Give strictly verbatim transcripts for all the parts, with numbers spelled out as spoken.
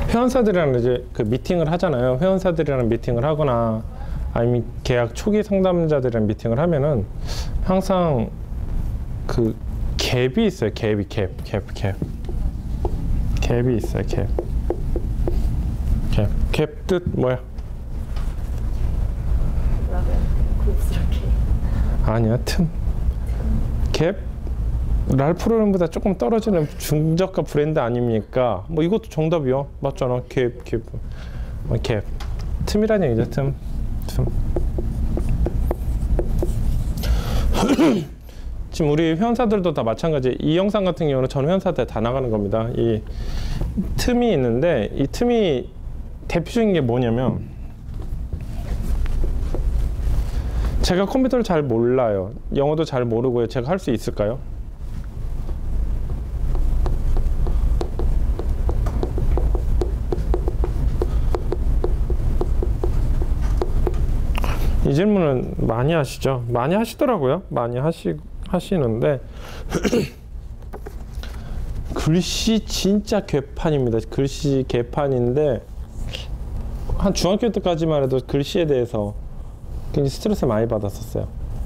회원사들이랑 이제 그 미팅을 하잖아요. 회원사들이랑 미팅을 하거나 아니면 계약 초기 상담자들이랑 미팅을 하면은 항상 그 갭이 있어요. 갭이 갭, 갭, 갭. 갭이 있어요. 갭. 갭. 갭 뜻 뭐야? 곱스럽게. 아니야, 틈. 갭? 랄프 로렌보다 조금 떨어지는 중저가 브랜드 아닙니까? 뭐 이것도 정답이요. 맞잖아. 갭, 갭. 뭐 갭. 틈이란 얘기죠. 틈. 틈. 지금 우리 회원사들도 다 마찬가지. 이 영상 같은 경우는 전 회원사들 다 나가는 겁니다. 이 틈이 있는데 이 틈이 대표적인 게 뭐냐면 제가 컴퓨터를 잘 몰라요. 영어도 잘 모르고요. 제가 할 수 있을까요? 이 질문은 많이 하시죠. 많이 하시더라고요. 많이 하시, 하시는데 글씨 진짜 개판입니다. 글씨 개판인데 한 중학교 때까지만 해도 글씨에 대해서 굉장히 스트레스 많이 받았었어요.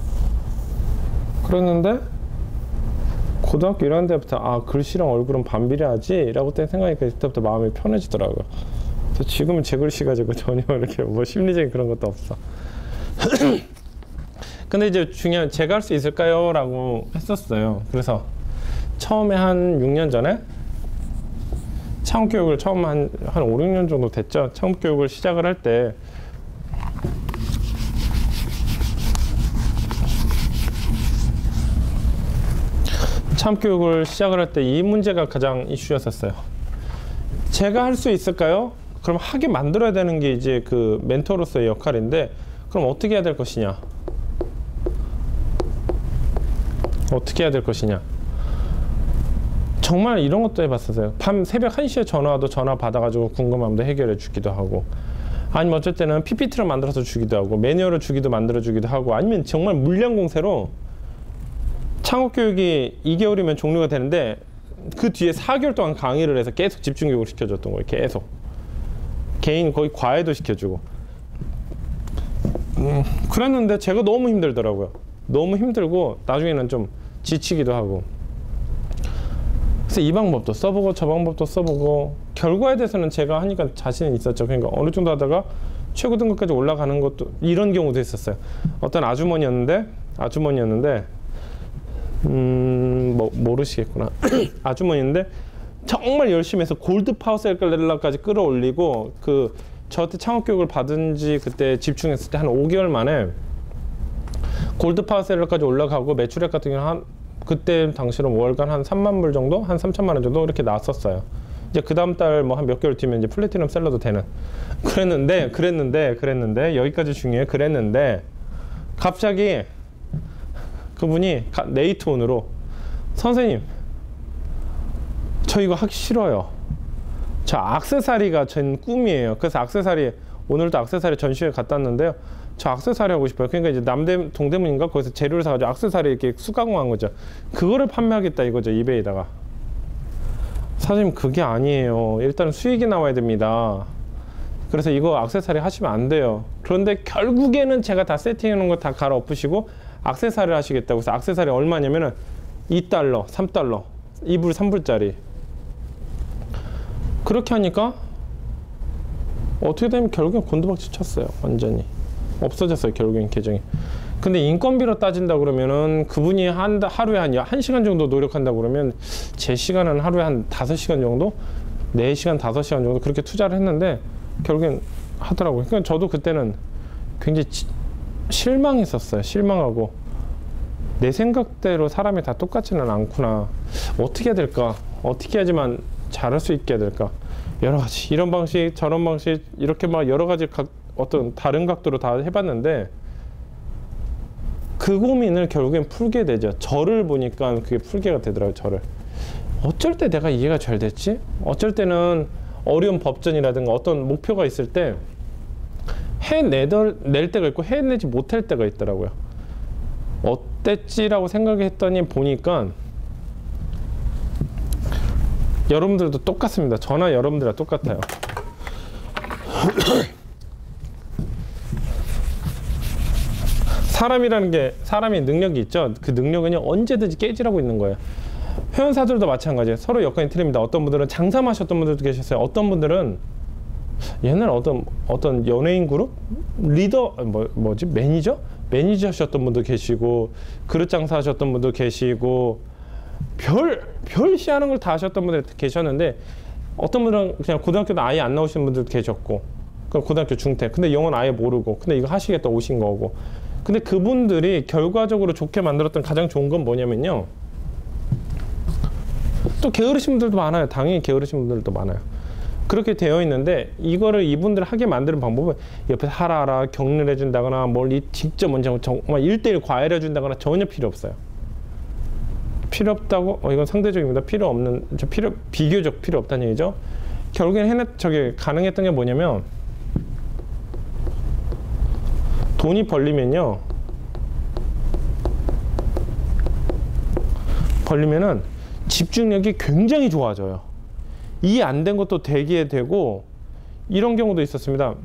그랬는데 고등학교 일 학년 때부터 아 글씨랑 얼굴은 반비례하지 라고 때 생각하니까 그때부터 마음이 편해지더라고요. 그래서 지금은 제 글씨 가지고 전혀 이렇게 뭐 심리적인 그런 것도 없어. 근데 이제 중요한 제가 할 수 있을까요? 라고 했었어요. 그래서 처음에 한 육 년 전에 창업교육을 처음 한, 한 오, 육 년 정도 됐죠. 창업교육을 시작을 할 때 창업교육을 시작을 할 때 이 문제가 가장 이슈였었어요. 제가 할 수 있을까요? 그럼 하게 만들어야 되는 게 이제 그 멘토로서의 역할인데 그럼 어떻게 해야 될 것이냐? 어떻게 해야 될 것이냐? 정말 이런 것도 해봤었어요. 밤 새벽 한 시에 전화 와도 전화 받아가지고 궁금함도 해결해 주기도 하고 아니면 어쩔 때는 피피티를 만들어서 주기도 하고 매뉴얼을 주기도 만들어 주기도 하고 아니면 정말 물량 공세로 창업교육이 이 개월이면 종료가 되는데 그 뒤에 사 개월 동안 강의를 해서 계속 집중교육을 시켜줬던 거예요. 계속. 개인 거의 과외도 시켜주고. 음, 그랬는데 제가 너무 힘들더라고요. 너무 힘들고 나중에는 좀 지치기도 하고. 그래서 이 방법도 써보고 저 방법도 써보고 결과에 대해서는 제가 하니까 자신이 있었죠. 그러니까 어느 정도 하다가 최고 등급까지 올라가는 것도 이런 경우도 있었어요. 어떤 아주머니였는데 아주머니였는데 음, 뭐 모르시겠구나. 아주머니인데 정말 열심히 해서 골드 파워셀러까지 끌어올리고 그 저한테 창업교육을 받은 지 그때 집중했을 때 한 오 개월 만에 골드 파워셀러까지 올라가고 매출액 같은 경우는 한 그때 당시로 월간 한 삼만 불 정도? 한 삼천만 원 정도 이렇게 나왔었어요. 이제 그 다음 달 뭐 한 몇 개월 뒤면 이제 플래티넘 셀러도 되는. 그랬는데, 그랬는데, 그랬는데, 여기까지 중요해요. 그랬는데, 갑자기 그분이 네이트온으로 선생님, 저 이거 하기 싫어요. 저 액세서리가 전 꿈이에요. 그래서 액세서리, 오늘도 액세서리 전시회 갔다 왔는데요. 저 액세서리 하고 싶어요. 그러니까 이제 남대 동대문인가 거기서 재료를 사가지고 액세서리 이렇게 수가공한 거죠. 그거를 판매하겠다 이거죠. 이베이다가. 사장님 그게 아니에요. 일단 수익이 나와야 됩니다. 그래서 이거 액세서리 하시면 안 돼요. 그런데 결국에는 제가 다 세팅해 놓은 거 다 갈아엎으시고 액세서리를 하시겠다고 해서 액세서리 얼마냐면은 이 달러, 삼 달러, 이 불, 삼 불짜리. 그렇게 하니까 어떻게 되면 결국엔 곤두박질 쳤어요. 완전히. 없어졌어요. 결국엔 계정이. 근데 인건비로 따진다 그러면은 그분이 한 하루에 한 한 시간 정도 노력한다 그러면 제 시간은 하루에 한 다섯 시간 정도? 네 시간, 다섯 시간 정도 그렇게 투자를 했는데 결국엔 하더라고요. 그러니까 저도 그때는 굉장히 지, 실망했었어요. 실망하고 내 생각대로 사람이 다 똑같지는 않구나. 어떻게 해야 될까? 어떻게 해야지만 잘할 수 있게 해야 될까? 여러 가지 이런 방식, 저런 방식 이렇게 막 여러 가지 각, 어떤 다른 각도로 다 해봤는데 그 고민을 결국엔 풀게 되죠. 저를 보니까 그게 풀게가 되더라고요. 저를. 어쩔 때 내가 이해가 잘 됐지? 어쩔 때는 어려운 법전이라든가 어떤 목표가 있을 때 해낼 때가 있고 해내지 못할 때가 있더라고요. 어땠지라고 생각했더니 보니까 여러분들도 똑같습니다. 저나 여러분들이랑 똑같아요. 사람이라는 게 사람이 능력이 있죠. 그 능력은요 언제든지 깨지라고 있는 거예요. 회원사들도 마찬가지예요. 서로 여건이 틀립니다. 어떤 분들은 장사만 하셨던 분들도 계셨어요. 어떤 분들은 옛날 어떤 어떤 연예인 그룹 리더 뭐 뭐지 매니저 매니저 하셨던 분도 계시고 그릇 장사 하셨던 분도 계시고 별 별 시하는 걸 다 하셨던 분들 계셨는데 어떤 분들은 그냥 고등학교도 아예 안 나오시는 분들도 계셨고 그 고등학교 중퇴 근데 영어는 아예 모르고 근데 이거 하시겠다 오신 거고 근데 그분들이 결과적으로 좋게 만들었던 가장 좋은 건 뭐냐면요 또 게으르신 분들도 많아요. 당연히 게으르신 분들도 많아요. 그렇게 되어 있는데 이거를 이분들 하게 만드는 방법은 옆에서 하라 하라 격려를 해준다거나 뭘 이 직접 먼저 정말 일대일 과외를 해준다거나 전혀 필요 없어요. 필요 없다고? 어 이건 상대적입니다. 필요 없는 저 필요 비교적 필요 없다는 얘기죠. 결국엔 해냈 저게 가능했던 게 뭐냐면 돈이 벌리면요 벌리면은 집중력이 굉장히 좋아져요. 이해 안 된 것도 되게 되고 이런 경우도 있었습니다.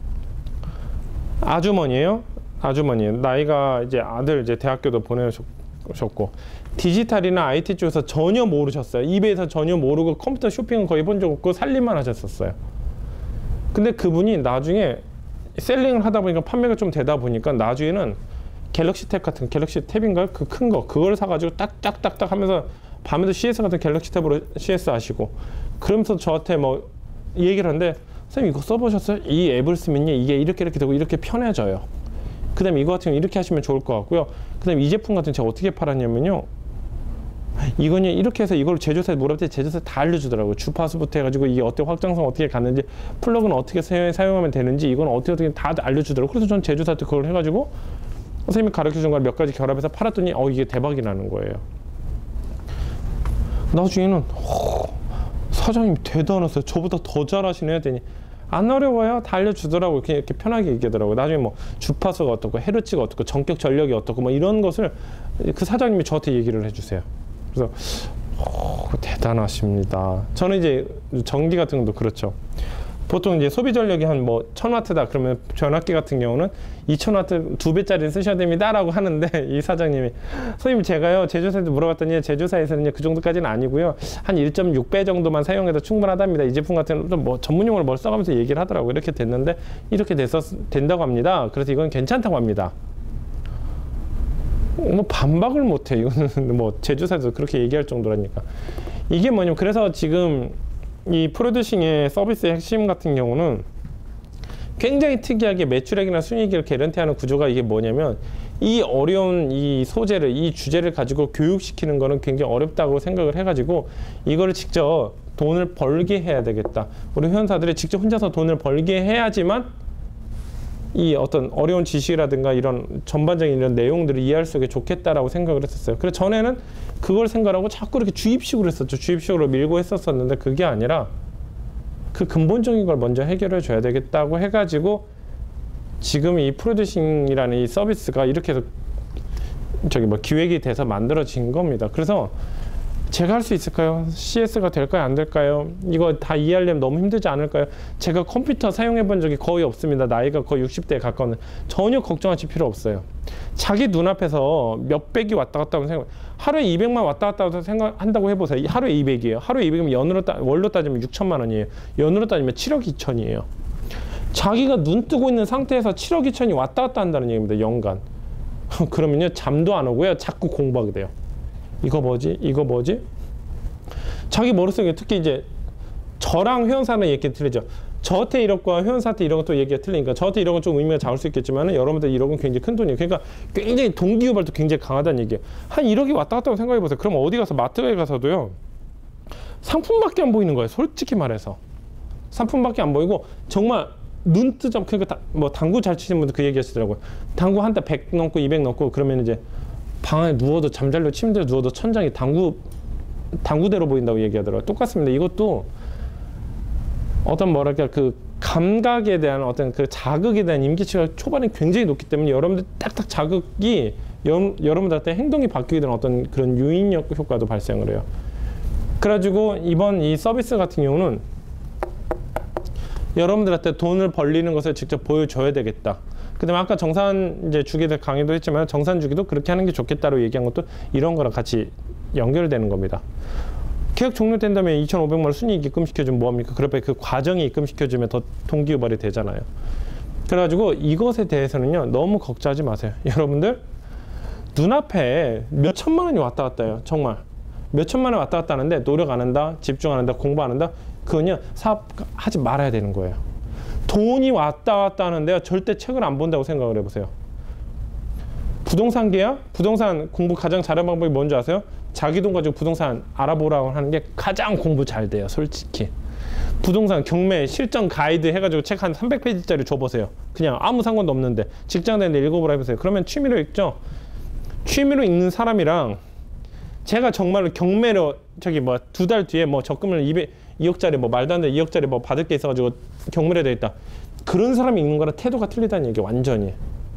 아주머니예요. 아주머니 나이가 이제 아들 이제 대학교도 보내셨고 디지털이나 아이티 쪽에서 전혀 모르셨어요. 이베이에서 전혀 모르고 컴퓨터 쇼핑은 거의 본 적 없고 살림만 하셨었어요. 근데 그분이 나중에 셀링을 하다 보니까 판매가 좀 되다 보니까 나중에는 갤럭시 탭 같은 갤럭시 탭인가요? 그 큰 거 그걸 사가지고 딱딱딱딱 하면서 밤에도 씨에스 같은 갤럭시 탭으로 씨에스 하시고 그러면서 저한테 뭐 얘기를 하는데 선생님 이거 써보셨어요? 이 앱을 쓰면요 이게 이렇게 이렇게 되고 이렇게 편해져요. 그 다음에 이거 같은 거 이렇게 하시면 좋을 것 같고요. 그 다음에 이 제품 같은 거 제가 어떻게 팔았냐면요 이거는 이렇게 해서 이걸 제조사에 물어볼 때 제조사에 다 알려주더라고요. 주파수부터 해가지고 이게 어떻게 확장성 어떻게 갔는지 플러그는 어떻게 사용하면 되는지 이건 어떻게 어떻게 다 알려주더라고요. 그래서 전 제조사한테 그걸 해가지고 선생님이 가르쳐준 걸 몇 가지 결합해서 팔았더니 어 이게 대박이 나는 거예요. 나중에는 어, 사장님 대단하세요. 저보다 더 잘하시네 했더니 안 어려워요. 다 알려주더라고요. 그냥 이렇게 편하게 얘기하더라고요. 나중에 뭐 주파수가 어떻고 헤르츠가 어떻고 전격 전력이 어떻고 뭐 이런 것을 그 사장님이 저한테 얘기를 해주세요. 그래서 어, 대단하십니다. 저는 이제 전기 같은 것도 그렇죠. 보통 이제 소비 전력이 한 뭐 천 와트다 그러면 전압기 같은 경우는 이천 와트 두 배짜리를 쓰셔야 됩니다라고 하는데 이 사장님이 선생님 제가요 제조사에서 물어봤더니 제조사에서는 그 정도까지는 아니고요 한 일 점 육 배 정도만 사용해도 충분하답니다. 이 제품 같은 좀 뭐 전문용어를 뭘 써가면서 얘기를 하더라고요. 이렇게 됐는데 이렇게 돼서 된다고 합니다. 그래서 이건 괜찮다고 합니다. 뭐 반박을 못해. 이거는 뭐 제조사에서 그렇게 얘기할 정도라니까. 이게 뭐냐면 그래서 지금 이 프로듀싱의 서비스의 핵심 같은 경우는 굉장히 특이하게 매출액이나 순이익을 개런티하는 구조가 이게 뭐냐면 이 어려운 이 소재를 이 주제를 가지고 교육시키는 거는 굉장히 어렵다고 생각을 해가지고 이거를 직접 돈을 벌게 해야 되겠다. 우리 회원사들이 직접 혼자서 돈을 벌게 해야지만 이 어떤 어려운 지식이라든가 이런 전반적인 이런 내용들을 이해할 수 있게 좋겠다라고 생각을 했었어요. 그래서 전에는 그걸 생각하고 자꾸 이렇게 주입식으로 했었죠. 주입식으로 밀고 했었었는데 그게 아니라 그 근본적인 걸 먼저 해결해 줘야 되겠다고 해가지고 지금 이 프로듀싱이라는 이 서비스가 이렇게 해서 저기 뭐 기획이 돼서 만들어진 겁니다. 그래서 제가 할 수 있을까요? 씨에스가 될까요? 안 될까요? 이거 다 이해하려면 너무 힘들지 않을까요? 제가 컴퓨터 사용해 본 적이 거의 없습니다. 나이가 거의 육십 대에 가까운 전혀 걱정하실 필요 없어요. 자기 눈앞에서 몇백이 왔다 갔다 하면 생각 하루에 이백만 왔다 갔다 해서 생각한다고 해보세요. 하루에 이백이에요. 하루에 이백이면 연으로 따, 월로 따지면 육천만 원이에요. 연으로 따지면 칠억 이천이에요. 자기가 눈 뜨고 있는 상태에서 칠억 이천이 왔다 갔다 한다는 얘기입니다. 연간. 그러면요 잠도 안 오고요. 자꾸 공부하게 돼요. 이거 뭐지? 이거 뭐지? 자기 머릿속에 특히 이제 저랑 회원사는 얘기 틀리죠. 저한테 일억과 회원사한테 일억은 또 얘기가 틀리니까 저한테 일억은 좀 의미가 작을 수 있겠지만 여러분들 일억은 굉장히 큰 돈이에요. 그러니까 굉장히 동기유발도 굉장히 강하다는 얘기예요. 한 일억이 왔다 갔다 생각해 보세요. 그럼 어디 가서 마트에 가서도요. 상품밖에 안 보이는 거예요. 솔직히 말해서. 상품밖에 안 보이고 정말 눈 뜨자 그러니까 다, 뭐 당구 잘 치시는 분들 그 얘기 하시더라고요. 당구 한 대 백 넘고 이백 넘고 그러면 이제 방 안에 누워도 잠잘려 침대에 누워도 천장이 당구 당구대로 보인다고 얘기하더라고요. 똑같습니다. 이것도 어떤 뭐랄까 그 감각에 대한 어떤 그 자극에 대한 임기치가 초반에 굉장히 높기 때문에 여러분들 딱딱 자극이 여, 여러분들한테 행동이 바뀌게 되는 어떤 그런 유인력 효과도 발생을 해요. 그래가지고 이번 이 서비스 같은 경우는 여러분들한테 돈을 벌리는 것을 직접 보여줘야 되겠다. 그다음에 아까 정산 이제 주기에 대해 강의도 했지만 정산 주기도 그렇게 하는 게 좋겠다고 얘기한 것도 이런 거랑 같이 연결되는 겁니다. 계약 종료된 다음에 이천오백만 원 순이익 입금시켜주면 뭐합니까? 그러면 그 과정이 입금시켜주면 더 동기유발이 되잖아요. 그래가지고 이것에 대해서는요 너무 걱정하지 마세요. 여러분들 눈앞에 몇 천만 원이 왔다 갔다 해요. 정말 몇 천만 원 왔다 갔다 하는데 노력 안 한다, 집중 안 한다, 공부 안 한다, 그건요 사업하지 말아야 되는 거예요. 돈이 왔다 갔다 하는데 절대 책을 안 본다고 생각을 해보세요. 부동산 계약, 부동산 공부 가장 잘하는 방법이 뭔지 아세요? 자기 돈 가지고 부동산 알아보라고 하는 게 가장 공부 잘 돼요, 솔직히. 부동산 경매 실전 가이드 해가지고 책 한 삼백 페이지짜리 줘보세요. 그냥 아무 상관도 없는데 직장 다니는데 읽어보라 해보세요. 그러면 취미로 읽죠. 취미로 읽는 사람이랑 제가 정말로 경매로 저기 뭐 두 달 뒤에 뭐 적금을 이억짜리 뭐 말도 안 돼 이억짜리 뭐 받을 게 있어가지고 경매로 돼 있다. 그런 사람이 읽는 거랑 태도가 틀리다는 얘기 완전히.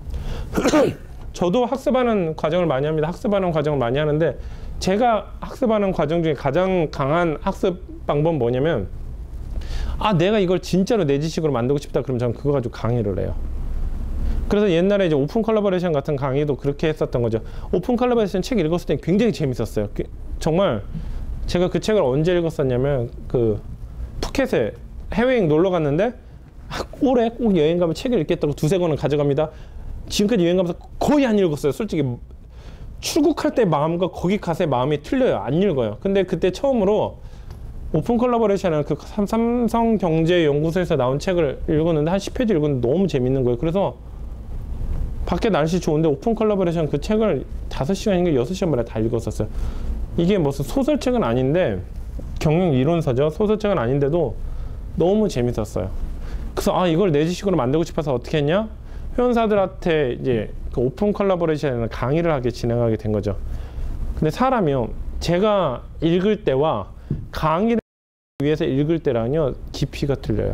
저도 학습하는 과정을 많이 합니다. 학습하는 과정을 많이 하는데 제가 학습하는 과정 중에 가장 강한 학습 방법은 뭐냐면 아 내가 이걸 진짜로 내 지식으로 만들고 싶다 그러면 저는 그거 가지고 강의를 해요. 그래서 옛날에 이제 오픈 컬래버레이션 같은 강의도 그렇게 했었던 거죠. 오픈 컬래버레이션 책 읽었을 때 굉장히 재밌었어요. 정말 제가 그 책을 언제 읽었었냐면 그 푸켓에 해외여행 놀러 갔는데 올해 꼭 여행 가면 책을 읽겠다고 두세 권을 가져갑니다. 지금까지 여행 가면서 거의 안 읽었어요. 솔직히 출국할 때 마음과 거기 가서의 마음이 틀려요. 안 읽어요. 근데 그때 처음으로 오픈 컬래버레이션은 그 삼성경제연구소에서 나온 책을 읽었는데 한 십 페이지 읽었는데 너무 재밌는 거예요. 그래서 밖에 날씨 좋은데 오픈 컬래버레이션 그 책을 다섯 시간인가 여섯 시간 만에 다 읽었었어요. 이게 무슨 소설책은 아닌데 경영 이론서죠. 소설책은 아닌데도 너무 재밌었어요. 그래서 아 이걸 내 지식으로 만들고 싶어서 어떻게 했냐? 회원사들한테 이제 그 오픈 컬래버레이션에는 강의를 하게 진행하게 된 거죠. 근데 사람이요, 제가 읽을 때와 강의를 위해서 읽을 때랑요 깊이가 틀려요.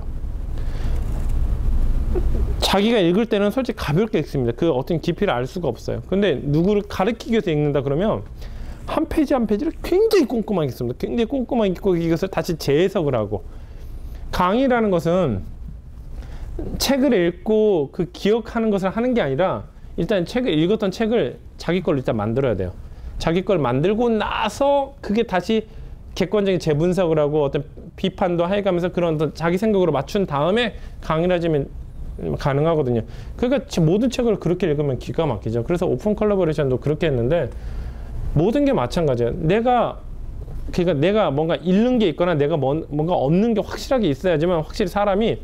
자기가 읽을 때는 솔직히 가볍게 읽습니다. 그 어떤 깊이를 알 수가 없어요. 근데 누구를 가르치기 위해서 읽는다 그러면 한 페이지 한 페이지를 굉장히 꼼꼼하게 읽습니다. 굉장히 꼼꼼하게 읽고 이것을 다시 재해석을 하고. 강의라는 것은 책을 읽고 그 기억하는 것을 하는 게 아니라 일단 책을 읽었던 책을 자기 걸로 일단 만들어야 돼요. 자기 걸 만들고 나서 그게 다시 객관적인 재분석을 하고 어떤 비판도 해가면서 그런 어떤 자기 생각으로 맞춘 다음에 강의를 하시면 가능하거든요. 그러니까 모든 책을 그렇게 읽으면 기가 막히죠. 그래서 오픈 컬래버레이션도 그렇게 했는데 모든 게 마찬가지예요. 내가 그러니까 내가 뭔가 잃는 게 있거나 내가 뭔가 얻는 게 확실하게 있어야지만 확실히 사람이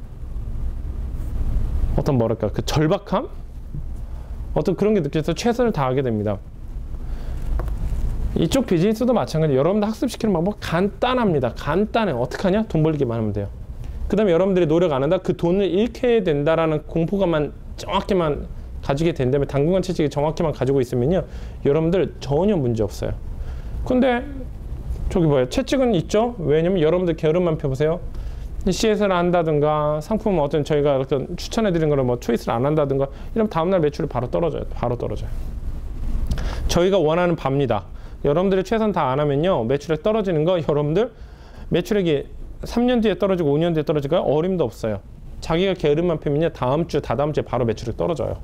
어떤 뭐랄까 그 절박함? 어떤 그런 게 느껴져서 최선을 다하게 됩니다. 이쪽 비즈니스도 마찬가지예요. 여러분들 학습시키는 방법 간단합니다. 간단해. 어떻게 하냐? 돈 벌기만 하면 돼요. 그 다음에 여러분들이 노력 안 한다? 그 돈을 잃게 된다라는 공포감만 정확히만 가지게 된다면 당분간 채찍이 정확히만 가지고 있으면요 여러분들 전혀 문제 없어요. 근데 저기 뭐예요? 채찍은 있죠? 왜냐면 여러분들 게으름만 펴보세요. 씨에스를 한다든가 상품 어떤 저희가 어떤 추천해드린 거를 뭐 초이스를 안 한다든가 이러면 다음날 매출이 바로 떨어져요. 바로 떨어져요. 저희가 원하는 바입니다. 여러분들이 최선 다 안 하면요 매출액 떨어지는 거 여러분들 매출액이 삼 년 뒤에 떨어지고 오 년 뒤에 떨어질까요? 어림도 없어요. 자기가 게으름만 펴면요 다음 주 다다음 주에 바로 매출액 떨어져요.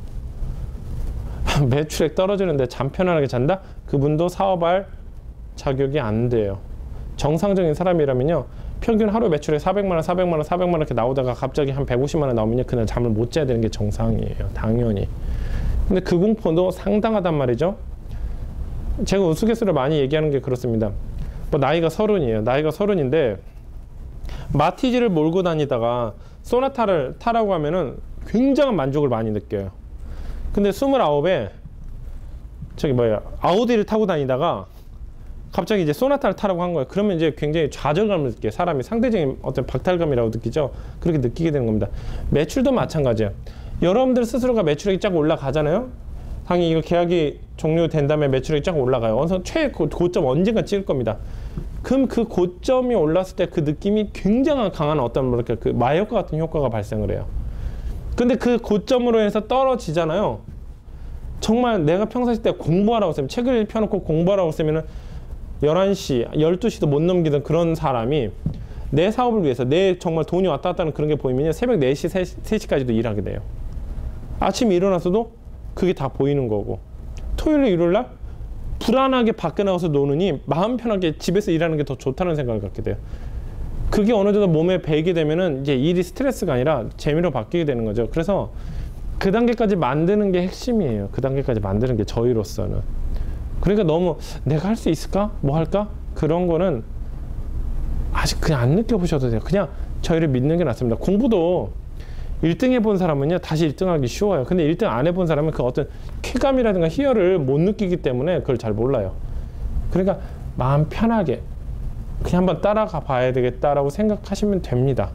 매출액 떨어지는데 잠 편안하게 잔다? 그분도 사업할 자격이 안 돼요. 정상적인 사람이라면요 평균 하루 매출액 사백만 원, 사백만 원, 사백만 원 이렇게 나오다가 갑자기 한 백오십만 원 나오면요 그날 잠을 못 자야 되는 게 정상이에요. 당연히. 근데 그 공포도 상당하단 말이죠. 제가 우스갯소리를 많이 얘기하는 게 그렇습니다. 뭐 나이가 서른이에요. 나이가 서른인데 마티즈를 몰고 다니다가 소나타를 타라고 하면은 굉장한 만족을 많이 느껴요. 근데 스물아홉에 저기 뭐야 아우디를 타고 다니다가 갑자기 이제 소나타를 타라고 한 거예요. 그러면 이제 굉장히 좌절감을 느껴요. 사람이 상대적인 어떤 박탈감이라고 느끼죠. 그렇게 느끼게 되는 겁니다. 매출도 마찬가지예요. 여러분들 스스로가 매출액이 쫙 올라가잖아요. 당연히 이거 계약이 종료된 다음에 매출액이 쫙 올라가요. 어느 최고점 언젠가 찍을 겁니다. 그럼 그 고점이 올랐을 때 그 느낌이 굉장히 강한 어떤 뭐랄까 그 마약과 같은 효과가 발생을 해요. 근데 그 고점으로 해서 떨어지잖아요. 정말 내가 평상시 때 공부하라고 했으면 책을 펴놓고 공부하라고 했으면은 열한 시, 열두 시도 못 넘기던 그런 사람이 내 사업을 위해서 내 정말 돈이 왔다 갔다 하는 그런 게 보이면요 새벽 네 시, 세 시까지도 일하게 돼요. 아침에 일어나서도 그게 다 보이는 거고, 토요일 일요일 날 불안하게 밖에 나가서 노느니 마음 편하게 집에서 일하는 게 더 좋다는 생각을 갖게 돼요. 그게 어느 정도 몸에 배이게 되면은 이제 일이 스트레스가 아니라 재미로 바뀌게 되는 거죠. 그래서 그 단계까지 만드는 게 핵심이에요. 그 단계까지 만드는 게 저희로서는. 그러니까 너무 내가 할 수 있을까? 뭐 할까? 그런 거는 아직 그냥 안 느껴보셔도 돼요. 그냥 저희를 믿는 게 낫습니다. 공부도 일 등 해본 사람은요 다시 일 등 하기 쉬워요. 근데 일 등 안 해본 사람은 그 어떤 쾌감이라든가 희열을 못 느끼기 때문에 그걸 잘 몰라요. 그러니까 마음 편하게 그냥 한번 따라가 봐야 되겠다라고 생각하시면 됩니다.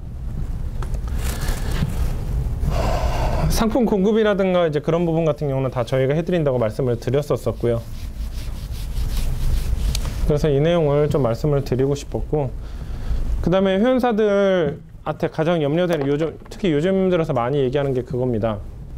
상품 공급이라든가 이제 그런 부분 같은 경우는 다 저희가 해드린다고 말씀을 드렸었었고요. 그래서 이 내용을 좀 말씀을 드리고 싶었고, 그 다음에 회원사들한테 가장 염려되는, 요즘 특히 요즘 들어서 많이 얘기하는 게 그겁니다.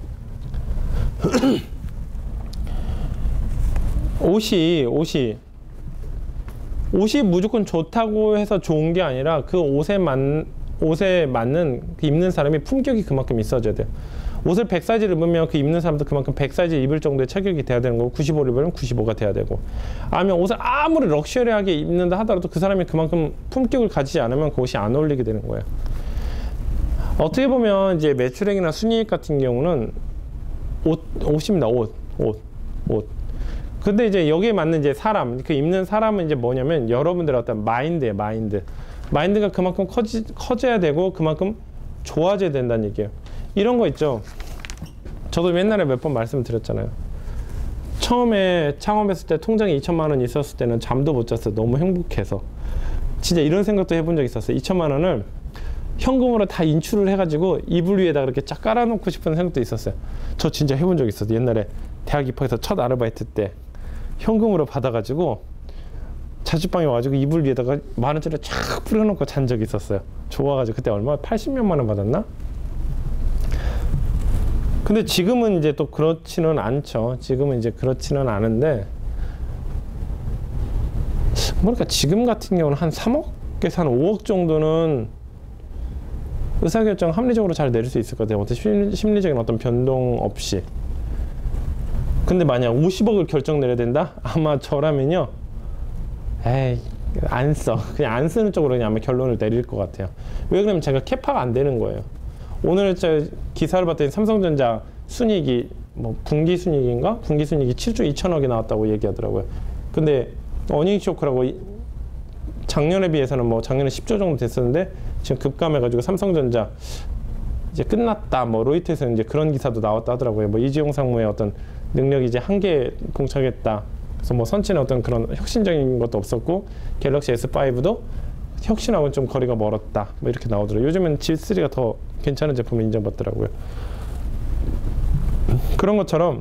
옷이 옷이 옷이 무조건 좋다고 해서 좋은 게 아니라 그 옷에 맞 옷에 맞는 입는 사람이 품격이 그만큼 있어져야 돼요. 옷을 백 사이즈를 입으면 그 입는 사람도 그만큼 백 사이즈 입을 정도의 체격이 돼야 되는 거고, 구십오를 입으면 구십오가 돼야 되고, 아니면 옷을 아무리 럭셔리하게 입는다 하더라도 그 사람이 그만큼 품격을 가지지 않으면 그 옷이 안 어울리게 되는 거예요. 어떻게 보면 이제 매출액이나 순이익 같은 경우는 옷, 옷입니다. 옷, 옷, 옷. 근데 이제 여기에 맞는 이제 사람, 그 입는 사람은 이제 뭐냐면 여러분들의 어떤 마인드예요, 마인드. 마인드가 그만큼 커지, 커져야 되고 그만큼 좋아져야 된다는 얘기예요. 이런 거 있죠. 저도 옛날에 몇 번 말씀드렸잖아요. 처음에 창업했을 때 통장에 이천만 원 있었을 때는 잠도 못 잤어요. 너무 행복해서. 진짜 이런 생각도 해본 적 있었어요. 이천만 원을 현금으로 다 인출을 해가지고 이불 위에다 그렇게 쫙 깔아놓고 싶은 생각도 있었어요. 저 진짜 해본 적 있었어요. 옛날에 대학 입학해서 첫 아르바이트 때 현금으로 받아가지고 자취방에 와가지고 이불 위에다가 만 원짜리 쫙 뿌려놓고 잔 적이 있었어요. 좋아가지고 그때 얼마? 팔십몇만 원 받았나? 근데 지금은 이제 또 그렇지는 않죠. 지금은 이제 그렇지는 않은데, 뭐랄까 지금 같은 경우는 한 삼억에서 한 오억 정도는 의사결정 합리적으로 잘 내릴 수 있을 것 같아요. 어떤 심리적인 어떤 변동 없이. 근데 만약 오십억을 결정 내려야 된다? 아마 저라면요, 에이 안 써. 그냥 안 쓰는 쪽으로 그냥 아마 결론을 내릴 것 같아요. 왜 그러면 제가 캐파가 안 되는 거예요. 오늘 저 기사를 봤더니 삼성전자 순이익이 뭐 분기 순이익인가? 분기 순이익이 칠조 이천억이 나왔다고 얘기하더라고요. 근데 어닝 쇼크라고 작년에 비해서는 뭐 작년에 십조 정도 됐었는데 지금 급감해가지고 삼성전자 이제 끝났다. 뭐 로이터에서 이제 그런 기사도 나왔다 하더라고요. 뭐 이재용 상무의 어떤 능력이 이제 한계에 봉착했다. 그래서 뭐 선친의 어떤 그런 혁신적인 것도 없었고 갤럭시 에스 파이브도 혁신하고는 좀 거리가 멀었다. 뭐 이렇게 나오더라고요. 요즘은 지 쓰리가 더 괜찮은 제품을 인정받더라고요. 그런 것처럼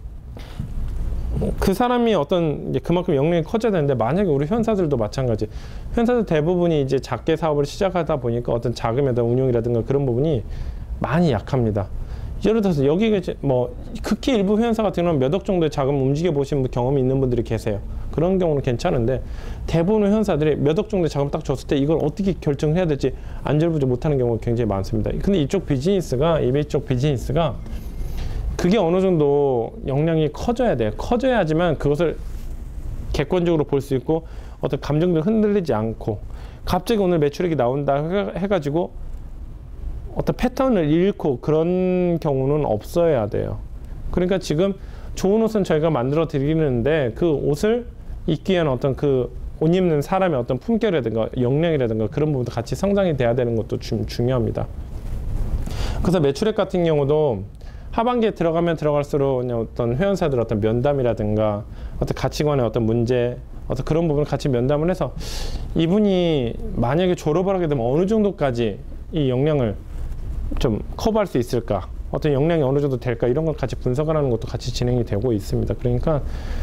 그 사람이 어떤 이제 그만큼 역량이 커져야 되는데, 만약에 우리 회원사들도 마찬가지. 회원사들 대부분이 이제 작게 사업을 시작하다 보니까 어떤 자금에 대한 운용이라든가 그런 부분이 많이 약합니다. 예를 들어서 여기가 이제 뭐 극히 일부 회원사 같은 경우는 몇 억 정도의 자금 움직여 보신 경험이 있는 분들이 계세요. 그런 경우는 괜찮은데, 대부분의 회원사들이 몇 억 정도의 자금 딱 줬을 때 이걸 어떻게 결정해야 될지 안절부절 못하는 경우가 굉장히 많습니다. 근데 이쪽 비즈니스가, 이베이 쪽 비즈니스가 그게 어느 정도 역량이 커져야 돼요. 커져야지만 그것을 객관적으로 볼 수 있고 어떤 감정도 흔들리지 않고, 갑자기 오늘 매출액이 나온다 해가지고 어떤 패턴을 잃고 그런 경우는 없어야 돼요. 그러니까 지금 좋은 옷은 저희가 만들어 드리는데 그 옷을 입기 위한 어떤 그 옷 입는 사람의 어떤 품격이라든가 역량이라든가 그런 부분도 같이 성장이 돼야 되는 것도 주, 중요합니다. 그래서 매출액 같은 경우도 하반기에 들어가면 들어갈수록 어떤 회원사들 어떤 면담이라든가 어떤 가치관의 어떤 문제, 어떤 그런 부분을 같이 면담을 해서 이분이 만약에 졸업을 하게 되면 어느 정도까지 이 역량을 좀 커버할 수 있을까, 어떤 역량이 어느 정도 될까, 이런 걸 같이 분석을 하는 것도 같이 진행이 되고 있습니다. 그러니까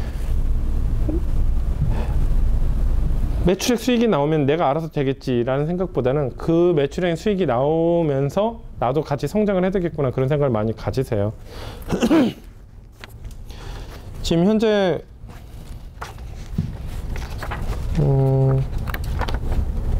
매출액 수익이 나오면 내가 알아서 되겠지라는 생각보다는 그 매출액 수익이 나오면서 나도 같이 성장을 해야 되겠구나, 그런 생각을 많이 가지세요. 지금 현재 음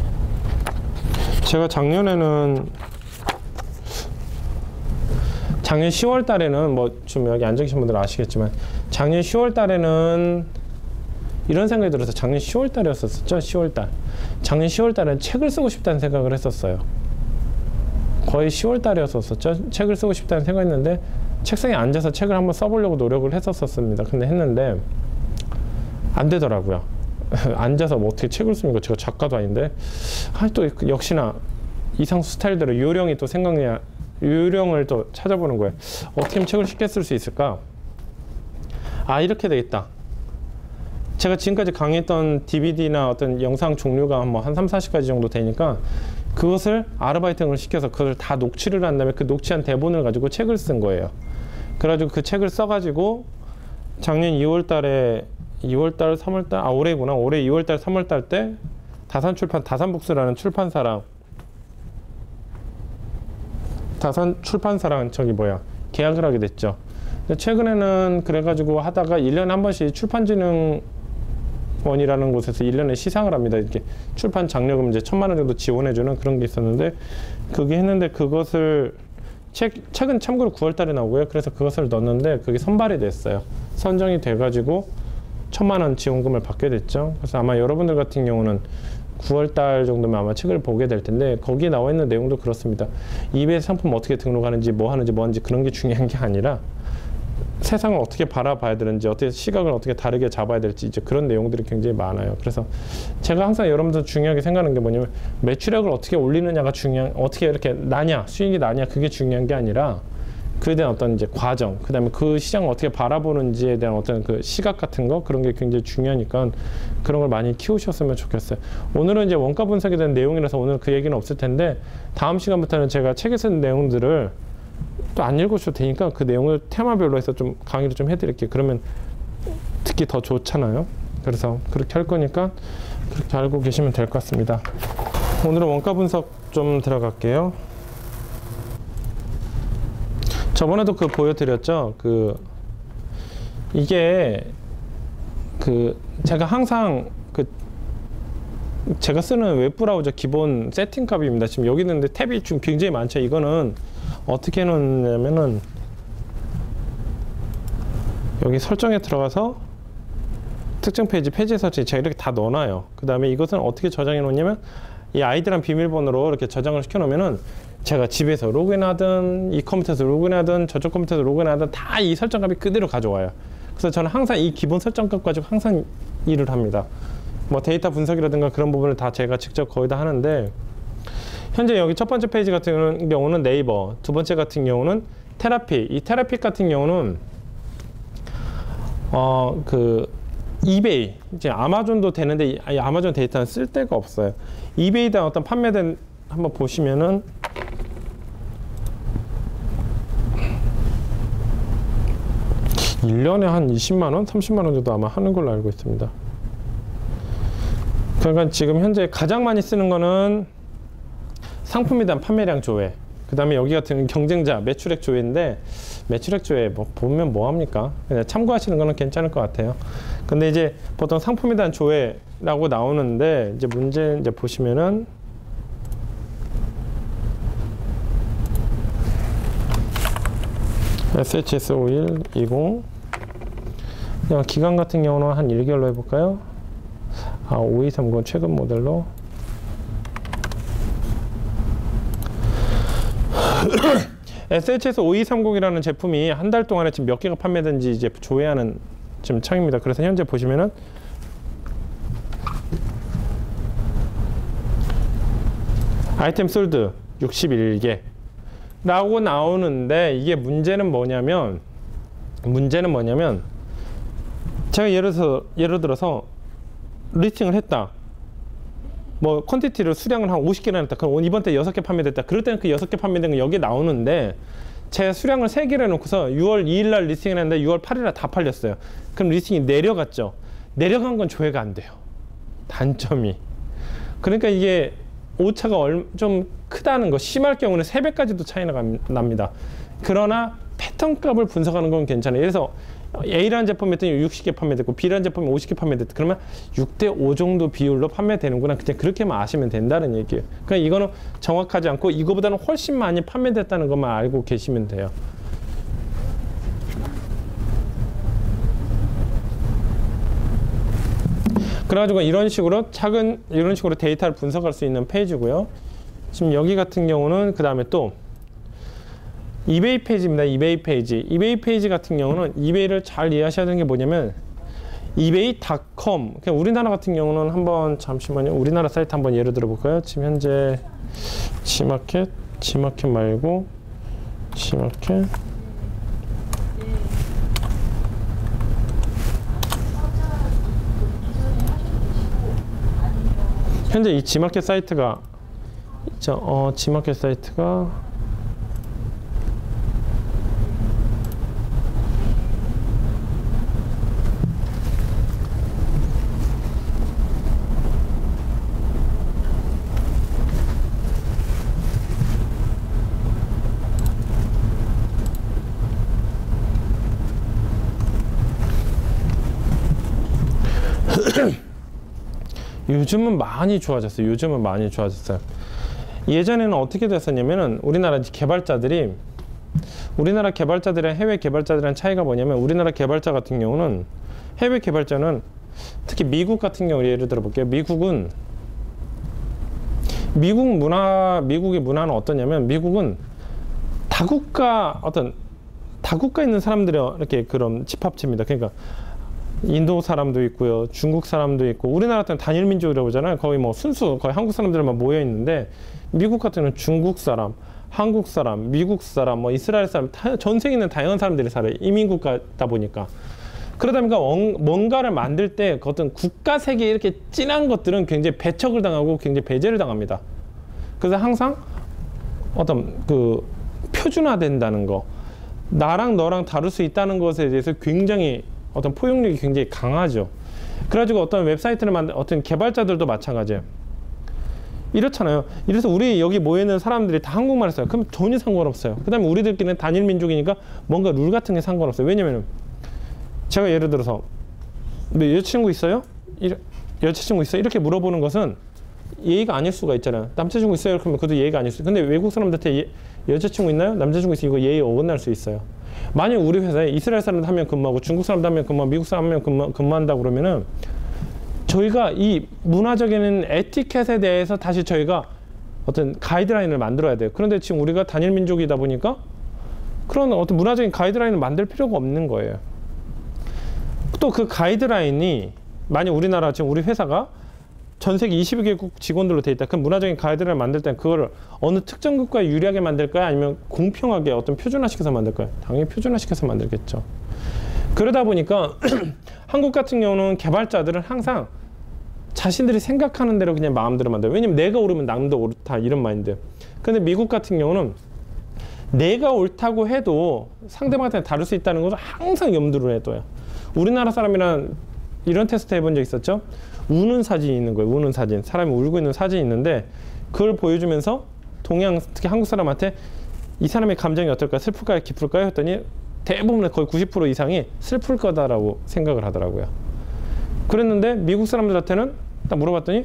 제가 작년에는 작년 시월 달에는 뭐 좀 여기 앉아 계신 분들은 아시겠지만 작년 시월 달에는 이런 생각이 들어서 작년 시월 달이었었죠. 시월 달. 작년 시월 달에는 책을 쓰고 싶다는 생각을 했었어요. 거의 시월 달이었었죠. 책을 쓰고 싶다는 생각했는데 책상에 앉아서 책을 한번 써보려고 노력을 했었습니다. 근데 했는데 안 되더라고요. 앉아서 뭐 어떻게 책을 씁니까? 제가 작가도 아닌데. 아, 또 역시나 이상수 스타일대로 요령이 또 생각나야 요령을 또 찾아보는 거예요. 어떻게 하면 책을 쉽게 쓸 수 있을까? 아, 이렇게 되겠다. 제가 지금까지 강의했던 디비디나 어떤 영상 종류가 뭐 한 삼, 사십 가지 정도 되니까 그것을 아르바이팅을 시켜서 그걸 다 녹취를 한 다음에 그 녹취한 대본을 가지고 책을 쓴 거예요. 그래가지고 그 책을 써가지고 작년 이월 달에 이월 달, 삼월 달, 아 올해구나. 올해 이월 달, 삼월 달 때 다산출판, 다산북스라는 출판사랑 다산 출판사랑 저기 뭐야 계약을 하게 됐죠. 근데 최근에는 그래가지고 하다가 일 년에 한 번씩 출판진흥원이라는 곳에서 일 년에 시상을 합니다. 이렇게 출판 장려금 이제 천만 원 정도 지원해주는 그런 게 있었는데 그게 했는데 그것을 책, 책은 참고로 구월 달에 나오고요. 그래서 그것을 넣었는데 그게 선발이 됐어요. 선정이 돼가지고 천만 원 지원금을 받게 됐죠. 그래서 아마 여러분들 같은 경우는 구월 달 정도면 아마 책을 보게 될 텐데 거기에 나와 있는 내용도 그렇습니다. 이비에스 상품 어떻게 등록하는지 뭐 하는지 뭐 하는지 그런 게 중요한 게 아니라 세상을 어떻게 바라봐야 되는지 어떻게 시각을 어떻게 다르게 잡아야 될지 이제 그런 내용들이 굉장히 많아요. 그래서 제가 항상 여러분들 중요하게 생각하는 게 뭐냐면 매출액을 어떻게 올리느냐가 중요한 어떻게 이렇게 나냐 수익이 나냐 그게 중요한 게 아니라 그에 대한 어떤 이제 과정, 그 다음에 그 시장을 어떻게 바라보는지에 대한 어떤 그 시각 같은 거 그런 게 굉장히 중요하니까 그런 걸 많이 키우셨으면 좋겠어요. 오늘은 이제 원가 분석에 대한 내용이라서 오늘 그 얘기는 없을 텐데 다음 시간부터는 제가 책에 쓴 내용들을 또 안 읽으셔도 되니까 그 내용을 테마별로 해서 좀 강의를 좀 해드릴게요. 그러면 듣기 더 좋잖아요. 그래서 그렇게 할 거니까 그렇게 알고 계시면 될 것 같습니다. 오늘은 원가 분석 좀 들어갈게요. 저번에도 그 보여드렸죠. 그 이게 그 제가 항상 그 제가 쓰는 웹브라우저 기본 세팅 값입니다. 지금 여기 있는데 탭이 좀 굉장히 많죠. 이거는 어떻게 해놓냐면은 여기 설정에 들어가서 특정 페이지, 페이지 설정 제가 이렇게 다 넣어놔요. 그 다음에 이것은 어떻게 저장해 놓냐면 이 아이디랑 비밀번호로 이렇게 저장을 시켜 놓으면은 제가 집에서 로그인하든 이 컴퓨터에서 로그인하든 저쪽 컴퓨터에서 로그인하든 다 이 설정값이 그대로 가져와요. 그래서 저는 항상 이 기본 설정값 가지고 항상 일을 합니다. 뭐 데이터 분석이라든가 그런 부분을 다 제가 직접 거의 다 하는데 현재 여기 첫 번째 페이지 같은 경우는 네이버, 두 번째 같은 경우는 테라피. 이 테라피 같은 경우는 어 그 이베이, 이제 아마존도 되는데 이 아마존 데이터는 쓸 데가 없어요. 이베이에 대한 어떤 판매된 한번 보시면은 일 년에 한 이십만 원, 삼십만 원 정도 아마 하는 걸로 알고 있습니다. 그러니까 지금 현재 가장 많이 쓰는 거는 상품에 대한 판매량 조회, 그 다음에 여기 같은 경쟁자 매출액 조회인데 매출액 조회 뭐 보면 뭐합니까? 그냥 참고하시는 거는 괜찮을 것 같아요. 근데 이제 보통 상품에 대한 조회라고 나오는데 이제 문제 이제 보시면은 에스에이치에스 오일 이십 그냥 기간 같은 경우는 한 일 개월로 해볼까요? 아, 오이삼공 최근 모델로 에스에이치에스 오이삼공이라는 제품이 한 달 동안에 지금 몇 개가 판매된지 이제 조회하는 지금 창입니다. 그래서 현재 보시면은 아이템 솔드 육십일 개 라고 나오는데 이게 문제는 뭐냐면 문제는 뭐냐면 제가 예를 들어서 예를 들어서 리스팅을 했다. 뭐 퀀티티를 수량을 한 오십 개나 했다. 그럼 이번 때 여섯 개 판매됐다. 그럴 때는 그 여섯 개 판매된 건 여기에 나오는데 제가 수량을 세 개를 해놓고서 유월 이일 날 리스팅을 했는데 유월 팔일 날 다 팔렸어요. 그럼 리스팅이 내려갔죠. 내려간 건 조회가 안 돼요. 단점이. 그러니까 이게 오차가 좀 크다는 거, 심할 경우는 세 배까지도 차이가 납니다. 그러나 패턴 값을 분석하는 건 괜찮아요. 그래서 A라는 제품이 육십 개 판매됐고 B라는 제품이 오십 개 판매됐다. 그러면 육 대 오 정도 비율로 판매되는구나. 그냥 그렇게만 아시면 된다는 얘기예요. 그러니까 이거는 정확하지 않고 이거보다는 훨씬 많이 판매됐다는 것만 알고 계시면 돼요. 그래가지고 이런 식으로 작은 이런 식으로 데이터를 분석할 수 있는 페이지고요. 지금 여기 같은 경우는 그 다음에 또 이베이 페이지입니다. 이베이 페이지. 이베이 페이지 같은 경우는 이베이를 잘 이해하셔야 되는 게 뭐냐면 이베이 닷컴. 그냥 우리나라 같은 경우는 한번 잠시만요. 우리나라 사이트 한번 예를 들어 볼까요? 지금 현재 지마켓, 지마켓 말고 지마켓. 현재 이 지마켓 사이트가 저, 어, 지마켓 사이트가 요즘은 많이 좋아졌어요. 요즘은 많이 좋아졌어요. 예전에는 어떻게 됐었냐면은 우리나라 개발자들이 우리나라 개발자들이랑 해외 개발자들이랑 차이가 뭐냐면 우리나라 개발자 같은 경우는 해외 개발자는 특히 미국 같은 경우 예를 들어 볼게요. 미국은 미국 문화 미국의 문화는 어떠냐면 미국은 다국가 어떤 다국가에 있는 사람들이 이렇게 그런 집합체입니다. 그러니까 인도 사람도 있고요, 중국 사람도 있고, 우리나라 같은 단일 민족이라고 하잖아요. 거의 뭐 순수 거의 한국 사람들만 모여 있는데 미국 같은 경우는 중국 사람, 한국 사람, 미국 사람, 뭐 이스라엘 사람, 다, 전 세계에 있는 다양한 사람들이 살아요. 이민국가다 보니까. 그러다 보니까 뭔가를 만들 때 어떤 국가색이 이렇게 진한 것들은 굉장히 배척을 당하고 굉장히 배제를 당합니다. 그래서 항상 어떤 그 표준화된다는 거, 나랑 너랑 다를 수 있다는 것에 대해서 굉장히 어떤 포용력이 굉장히 강하죠. 그래가지고 어떤 웹사이트를 만든 어떤 개발자들도 마찬가지예요. 이렇잖아요. 이래서 우리 여기 모여있는 사람들이 다 한국말 했어요. 그럼 전혀 상관없어요. 그 다음에 우리들끼리는 단일 민족이니까 뭔가 룰 같은 게 상관없어요. 왜냐면 제가 예를 들어서 뭐 여자친구 있어요? 이래, 여자친구 있어요? 이렇게 물어보는 것은 예의가 아닐 수가 있잖아요. 남자친구 있어요? 그러면 그것도 예의가 아닐 수 있어요. 근데 외국 사람들한테 예, 여자친구 있나요? 남자친구 있어요? 이거 예의 어긋날 수 있어요. 만약 우리 회사에 이스라엘 사람도 한 명 근무하고 중국 사람도 한 명 근무하고 미국 사람 한 명 근무, 근무한다 그러면은 저희가 이 문화적인 에티켓에 대해서 다시 저희가 어떤 가이드라인을 만들어야 돼요. 그런데 지금 우리가 단일 민족이다 보니까 그런 어떤 문화적인 가이드라인을 만들 필요가 없는 거예요. 또 그 가이드라인이 만약 우리나라 지금 우리 회사가 전 세계 이십여 개국 직원들로 돼 있다. 그 문화적인 가이드라인을 만들 때는 그거를 어느 특정 국가에 유리하게 만들까요? 아니면 공평하게 어떤 표준화시켜서 만들까요? 당연히 표준화시켜서 만들겠죠. 그러다 보니까 한국 같은 경우는 개발자들은 항상 자신들이 생각하는 대로 그냥 마음대로 만들어요. 왜냐면 내가 옳으면 남도 옳다 이런 마인드. 근데 미국 같은 경우는 내가 옳다고 해도 상대방한테 다를 수 있다는 것을 항상 염두를 해둬요. 우리나라 사람이란 이런 테스트 해본 적 있었죠? 우는 사진이 있는 거예요. 우는 사진. 사람이 울고 있는 사진이 있는데 그걸 보여주면서 동양, 특히 한국 사람한테 이 사람의 감정이 어떨까요? 슬플까요? 기쁠까요? 했더니 대부분 거의 구십 퍼센트 이상이 슬플 거다라고 생각을 하더라고요. 그랬는데 미국 사람들한테는 딱 물어봤더니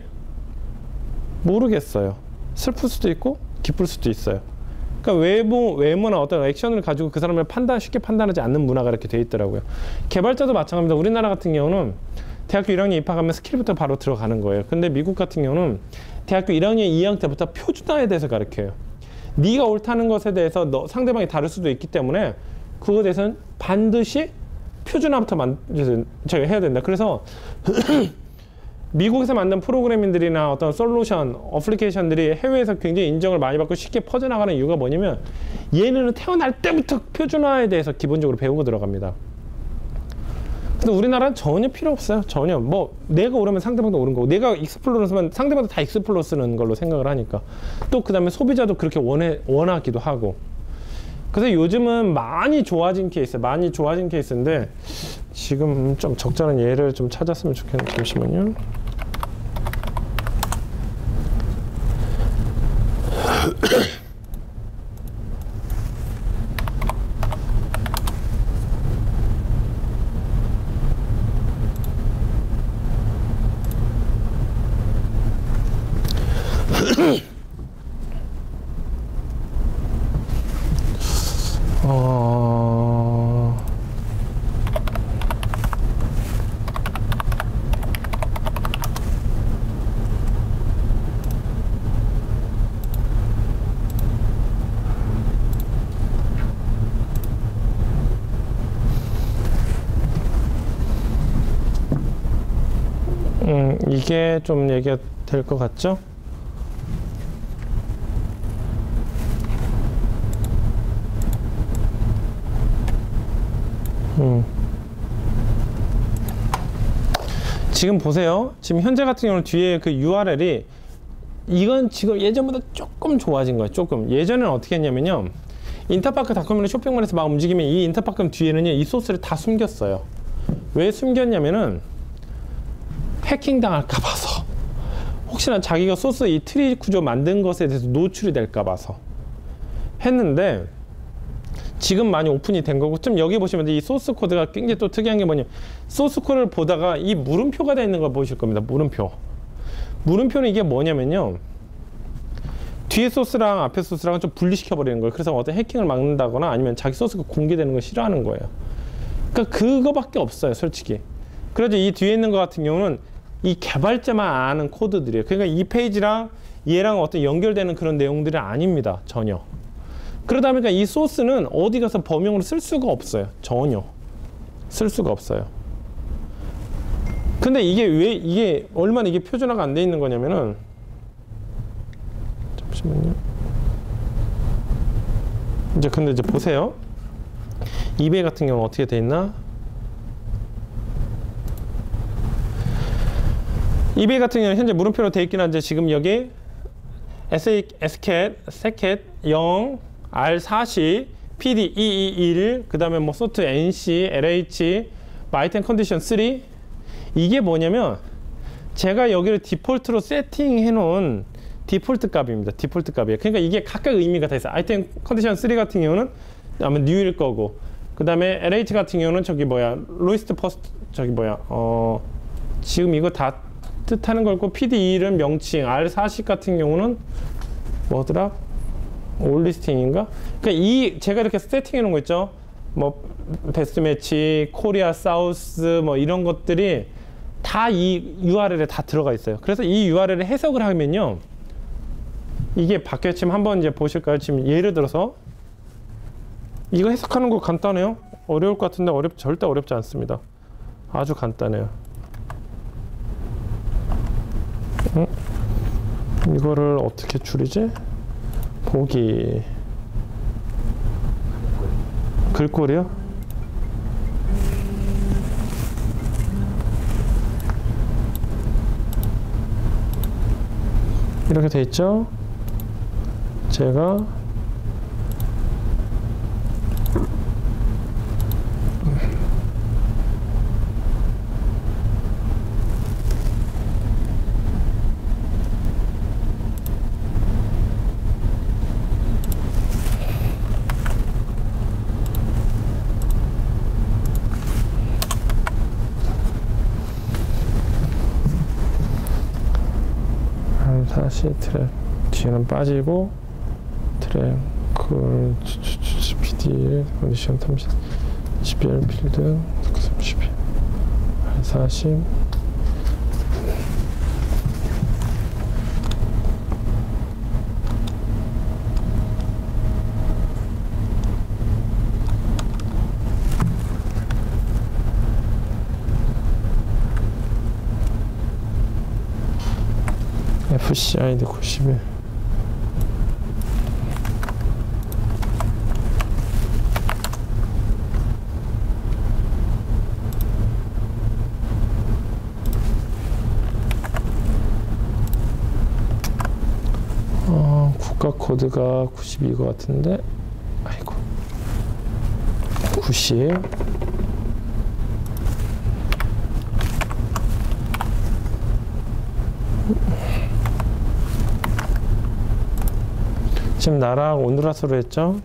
모르겠어요. 슬플 수도 있고 기쁠 수도 있어요. 그러니까 외모, 외모나 어떤 액션을 가지고 그 사람을 판단, 쉽게 판단하지 않는 문화가 이렇게 돼 있더라고요. 개발자도 마찬가지입니다. 우리나라 같은 경우는 대학교 일 학년 입학하면 스킬부터 바로 들어가는 거예요. 근데 미국 같은 경우는 대학교 일 학년, 이 학년 때부터 표준화에 대해서 가르쳐요. 네가 옳다는 것에 대해서 너, 상대방이 다를 수도 있기 때문에 그거에 대해서는 반드시 표준화부터 만, 저희 해야 된다. 그래서 미국에서 만든 프로그래밍들이나 어떤 솔루션, 어플리케이션들이 해외에서 굉장히 인정을 많이 받고 쉽게 퍼져나가는 이유가 뭐냐면 얘네는 태어날 때부터 표준화에 대해서 기본적으로 배우고 들어갑니다. 근데 우리나라는 전혀 필요 없어요. 전혀. 뭐 내가 오르면 상대방도 오른 거고 내가 익스플로러 쓰면 상대방도 다 익스플로러 쓰는 걸로 생각을 하니까 또 그 다음에 소비자도 그렇게 원해, 원하기도 하고 그래서 요즘은 많이 좋아진 케이스 많이 좋아진 케이스인데 지금 좀 적절한 예를 좀 찾았으면 좋겠는데 잠시만요. 어... 이게 좀 얘기가 될 것 같죠? 음. 지금 보세요. 지금 현재 같은 경우는 뒤에 그 유알엘이 이건 지금 예전보다 조금 좋아진 거예요. 조금. 예전에는 어떻게 했냐면요. 인터파크닷컴이나 쇼핑몰에서 막 움직이면 이 인터파크 뒤에는요, 이 소스를 다 숨겼어요. 왜 숨겼냐면은 해킹 당할까 봐서. 혹시나 자기가 소스 이 트리 구조 만든 것에 대해서 노출이 될까 봐서 했는데, 지금 많이 오픈이 된 거고, 좀 여기 보시면 이 소스 코드가 굉장히 또 특이한 게 뭐냐면, 소스 코드를 보다가 이 물음표가 되어 있는 걸 보실 겁니다. 물음표. 물음표는 이게 뭐냐면요, 뒤에 소스랑 앞에 소스랑 좀 분리시켜 버리는 거예요. 그래서 어떤 해킹을 막는다거나 아니면 자기 소스가 공개되는 걸 싫어하는 거예요. 그러니까 그거밖에 없어요, 솔직히. 그래서 이 뒤에 있는 거 같은 경우는 이 개발자만 아는 코드들이에요. 그러니까 이 페이지랑 얘랑 어떤 연결되는 그런 내용들이 아닙니다, 전혀. 그러다 보니까 이 소스는 어디 가서 범용으로 쓸 수가 없어요. 전혀 쓸 수가 없어요. 근데 이게 왜, 이게 얼마나 이게 표준화가 안 돼 있는 거냐면은, 잠시만요. 이제 근데 이제 보세요. 이베이 같은 경우는 어떻게 돼 있나? 이베이 같은 경우는 현재 물음표로 돼 있긴 한데, 지금 여기 에스캣, 세캣 영, 알 사십, 피디 이이일, 그 다음에 뭐 소트 엔씨, 엘에이치, 마이템 컨디션 삼. 이게 뭐냐면 제가 여기를 디폴트로 세팅해 놓은 디폴트 값입니다. 디폴트 값이에요. 그러니까 이게 각각 의미가 다 있어요. 아이템 컨디션 삼 같은 경우는 아마 뉴일 거고, 그 다음에 엘에이치 같은 경우는 저기 뭐야, 로이스트 퍼스트, 저기 뭐야, 어 지금 이거 다 뜻하는 거고, 피디 이일은 명칭, 알 사십 같은 경우는 뭐더라? 올 리스팅인가? 그러니까 이 제가 이렇게 세팅해 놓은 거 있죠? 뭐 베스트 매치, 코리아 사우스 뭐 이런 것들이 다 이 유알엘에 다 들어가 있어요. 그래서 이 유알엘을 해석을 하면요, 이게 바뀌어. 지금 한번 이제 보실까요? 지금 예를 들어서 이거 해석하는 거 간단해요. 어려울 것 같은데 어렵 절대 어렵지 않습니다. 아주 간단해요. 응? 이거를 어떻게 줄이지? 보기 글꼴이요? 이렇게 돼 있죠? 제가 다시 트랙 뒤에는 빠지고, 트랙 그 피디 컨디션 삼십, 지비엘 필드 삼십, 사십, 에프씨 아이디 구십일. 어, 국가 코드가 구십이 것 같은데, 아이고, 구십. 지금 나라하고 온두라스로 했죠?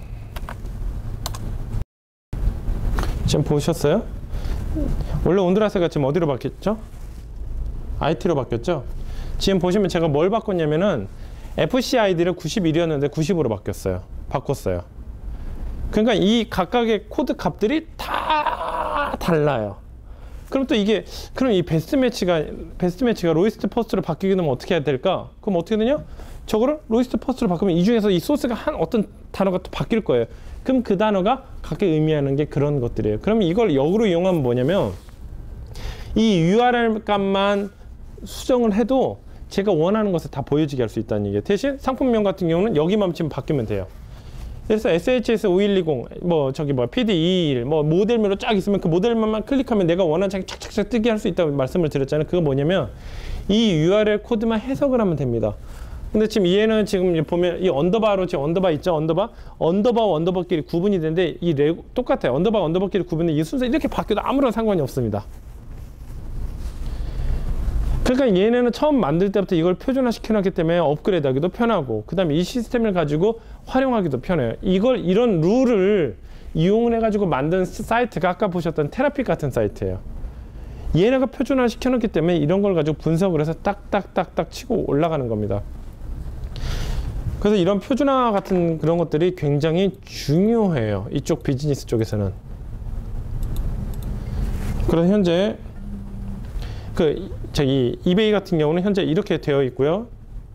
지금 보셨어요? 원래 온두라스가 지금 어디로 바뀌었죠? 아이티로 바뀌었죠? 지금 보시면 제가 뭘 바꿨냐면은 에프씨 아이디를 구십일이었는데 구십으로 바뀌었어요. 바꿨어요. 그러니까 이 각각의 코드 값들이 다 달라요. 그럼 또 이게, 그럼 이 베스트 매치가, 베스트 매치가 로이스트 퍼스트로 바뀌게 되면 어떻게 해야 될까? 그럼 어떻게 되냐? 저거를 로이스트 퍼스트로 바꾸면 이 중에서 이 소스가 한 어떤 단어가 또 바뀔 거예요. 그럼 그 단어가 각각 의미하는 게 그런 것들이에요. 그러면 이걸 역으로 이용하면 뭐냐면, 이 유알엘 값만 수정을 해도 제가 원하는 것을 다 보여지게 할 수 있다는 얘기예요. 대신 상품명 같은 경우는 여기만 지금 바뀌면 돼요. 그래서 에스에이치에스 오백십일, 뭐 저기 뭐 피디 이백이십일, 뭐 모델명으로 쫙 있으면 그 모델명만 클릭하면 내가 원하는 장이 착착착 뜨게 할 수 있다고 말씀을 드렸잖아요. 그거 뭐냐면 이 유알엘 코드만 해석을 하면 됩니다. 근데 지금 얘는 지금 보면 이 언더바로 지금 언더바 있죠? 언더바? 언더바와 언더바끼리 구분이 되는데 이 레고 똑같아요. 언더바와 언더바끼리 구분이 이 순서 이렇게 바뀌어도 아무런 상관이 없습니다. 그러니까 얘네는 처음 만들 때부터 이걸 표준화 시켜놨기 때문에 업그레이드하기도 편하고 그 다음에 이 시스템을 가지고 활용하기도 편해요. 이걸 이런 룰을 이용을 해가지고 만든 사이트가 아까 보셨던 테라픽 같은 사이트예요. 얘네가 표준화 시켜놓기 때문에 이런 걸 가지고 분석을 해서 딱딱딱딱 치고 올라가는 겁니다. 그래서 이런 표준화 같은 그런 것들이 굉장히 중요해요. 이쪽 비즈니스 쪽에서는. 그래서 현재 그 저기 이베이 같은 경우는 현재 이렇게 되어 있고요.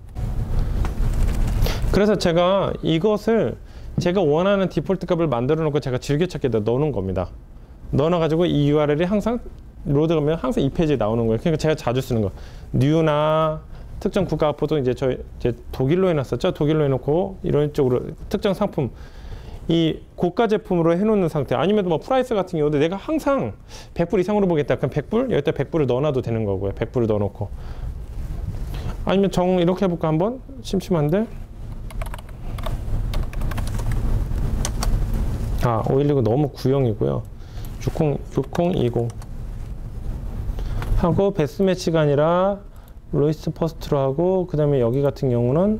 그래서 제가 이것을 제가 원하는 디폴트 값을 만들어 놓고 제가 즐겨찾기에다 넣어놓은 겁니다. 넣어놔가지고 이 유알엘이 항상 로드 가면 항상 이 페이지에 나오는 거예요. 그러니까 제가 자주 쓰는 거. 뉴나 특정 국가 보통 이제 저희 이제 독일로 해놨었죠. 독일로 해놓고 이런 쪽으로 특정 상품 이 고가 제품으로 해놓는 상태. 아니면 뭐 프라이스 같은 경우도 내가 항상 백 불 이상으로 보겠다. 그럼 백 불 여기다 백 불을 넣어놔도 되는 거고요. 백 불을 넣어놓고. 아니면 정 이렇게 해볼까 한번? 심심한데. 아 오백십구 너무 구형이고요. 육십, 육공이공 하고 베스트 매치가 아니라 로이스트 퍼스트로 하고 그 다음에 여기 같은 경우는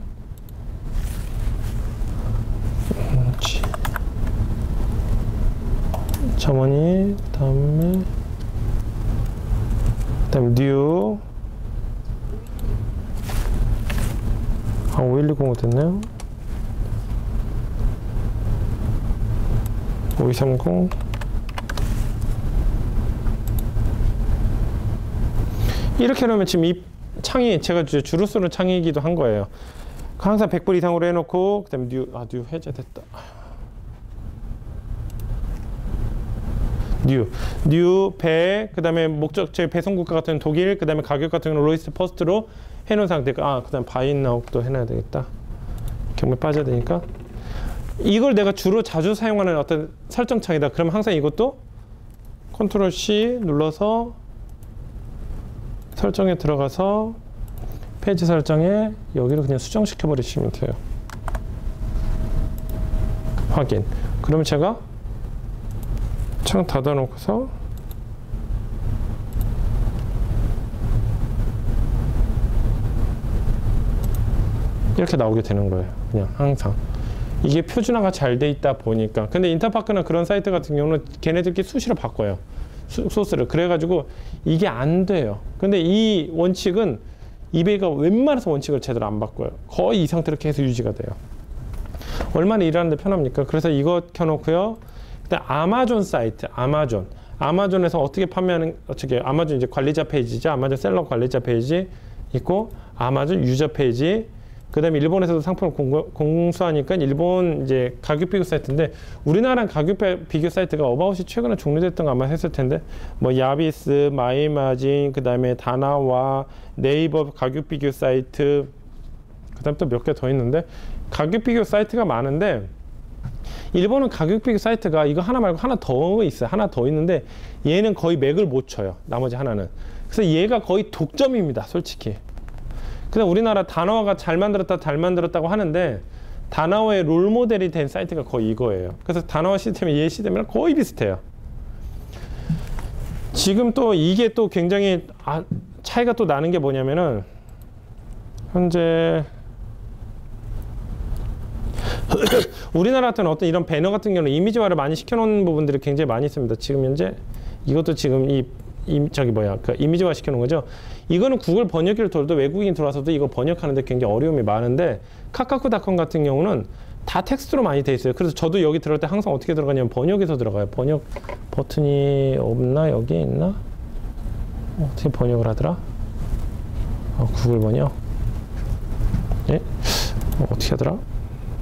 점원이 다음에 그다음 뉴 아 오백십으로 됐네요. 오백삼십 이렇게 놓으면 지금 이 창이 제가 주로 쓰는 창이기도 한 거예요. 항상 백 불 이상으로 해놓고 그 다음에 뉴, 아, 뉴 해제됐다. 뉴, 뉴, 배, 그 다음에 목적지 배송국가 같은 독일, 그 다음에 가격 같은 경우는 로이스트 퍼스트로 해놓은 상태고, 아, 그 다음에 바인 나웃도 해놔야 되겠다. 경매 빠져야 되니까. 이걸 내가 주로 자주 사용하는 어떤 설정 창이다. 그러면 항상 이것도 컨트롤 C 눌러서 설정에 들어가서 페이지 설정에 여기를 그냥 수정시켜 버리시면 돼요. 확인. 그러면 제가 창 닫아 놓고서 이렇게 나오게 되는 거예요. 그냥 항상. 이게 표준화가 잘 돼 있다 보니까. 근데 인터파크나 그런 사이트 같은 경우는 걔네들끼리 수시로 바꿔요. 수, 소스를. 그래가지고 이게 안 돼요. 근데 이 원칙은 이베이가 웬만해서 원칙을 제대로 안 바꿔요. 거의 이 상태로 계속 유지가 돼요. 얼마나 일하는데 편합니까? 그래서 이거 켜놓고요. 그다음 아마존 사이트, 아마존. 아마존에서 어떻게 판매하는, 어떻게, 아마존 이제 관리자 페이지죠. 아마존 셀러 관리자 페이지 있고, 아마존 유저 페이지. 그 다음에 일본에서도 상품을 공고, 공수하니까 일본 이제 가격 비교 사이트인데, 우리나라는 가격 비교 사이트가 어바웃이 최근에 종료됐던 거 아마 했을 텐데, 뭐 야비스, 마이마진, 그 다음에 다나와, 네이버 가격 비교 사이트, 그 다음 또 몇 개 더 있는데, 가격 비교 사이트가 많은데, 일본은 가격 비교 사이트가 이거 하나 말고 하나 더 있어요. 하나 더 있는데, 얘는 거의 맥을 못 쳐요. 나머지 하나는. 그래서 얘가 거의 독점입니다. 솔직히. 그다음 우리나라 다나와가 잘 만들었다 잘 만들었다고 하는데 다나와의 롤 모델이 된 사이트가 거의 이거예요. 그래서 다나와 시스템이 얘 시스템이랑 거의 비슷해요. 지금 또 이게 또 굉장히 아, 차이가 또 나는 게 뭐냐면은 현재 우리나라 같은 어떤 이런 배너 같은 경우는 이미지화를 많이 시켜놓은 부분들이 굉장히 많이 있습니다. 지금 현재 이것도 지금 이 이, 저기 뭐야 그 이미지화 시켜놓은 거죠. 이거는 구글 번역기를 돌도 외국인 들어와서도 이거 번역하는데 굉장히 어려움이 많은데 카카쿠닷컴 같은 경우는 다 텍스트로 많이 돼 있어요. 그래서 저도 여기 들어갈 때 항상 어떻게 들어가냐면 번역에서 들어가요. 번역 버튼이 없나? 여기에 있나? 어떻게 번역을 하더라? 어, 구글 번역. 예? 어, 어떻게 하더라?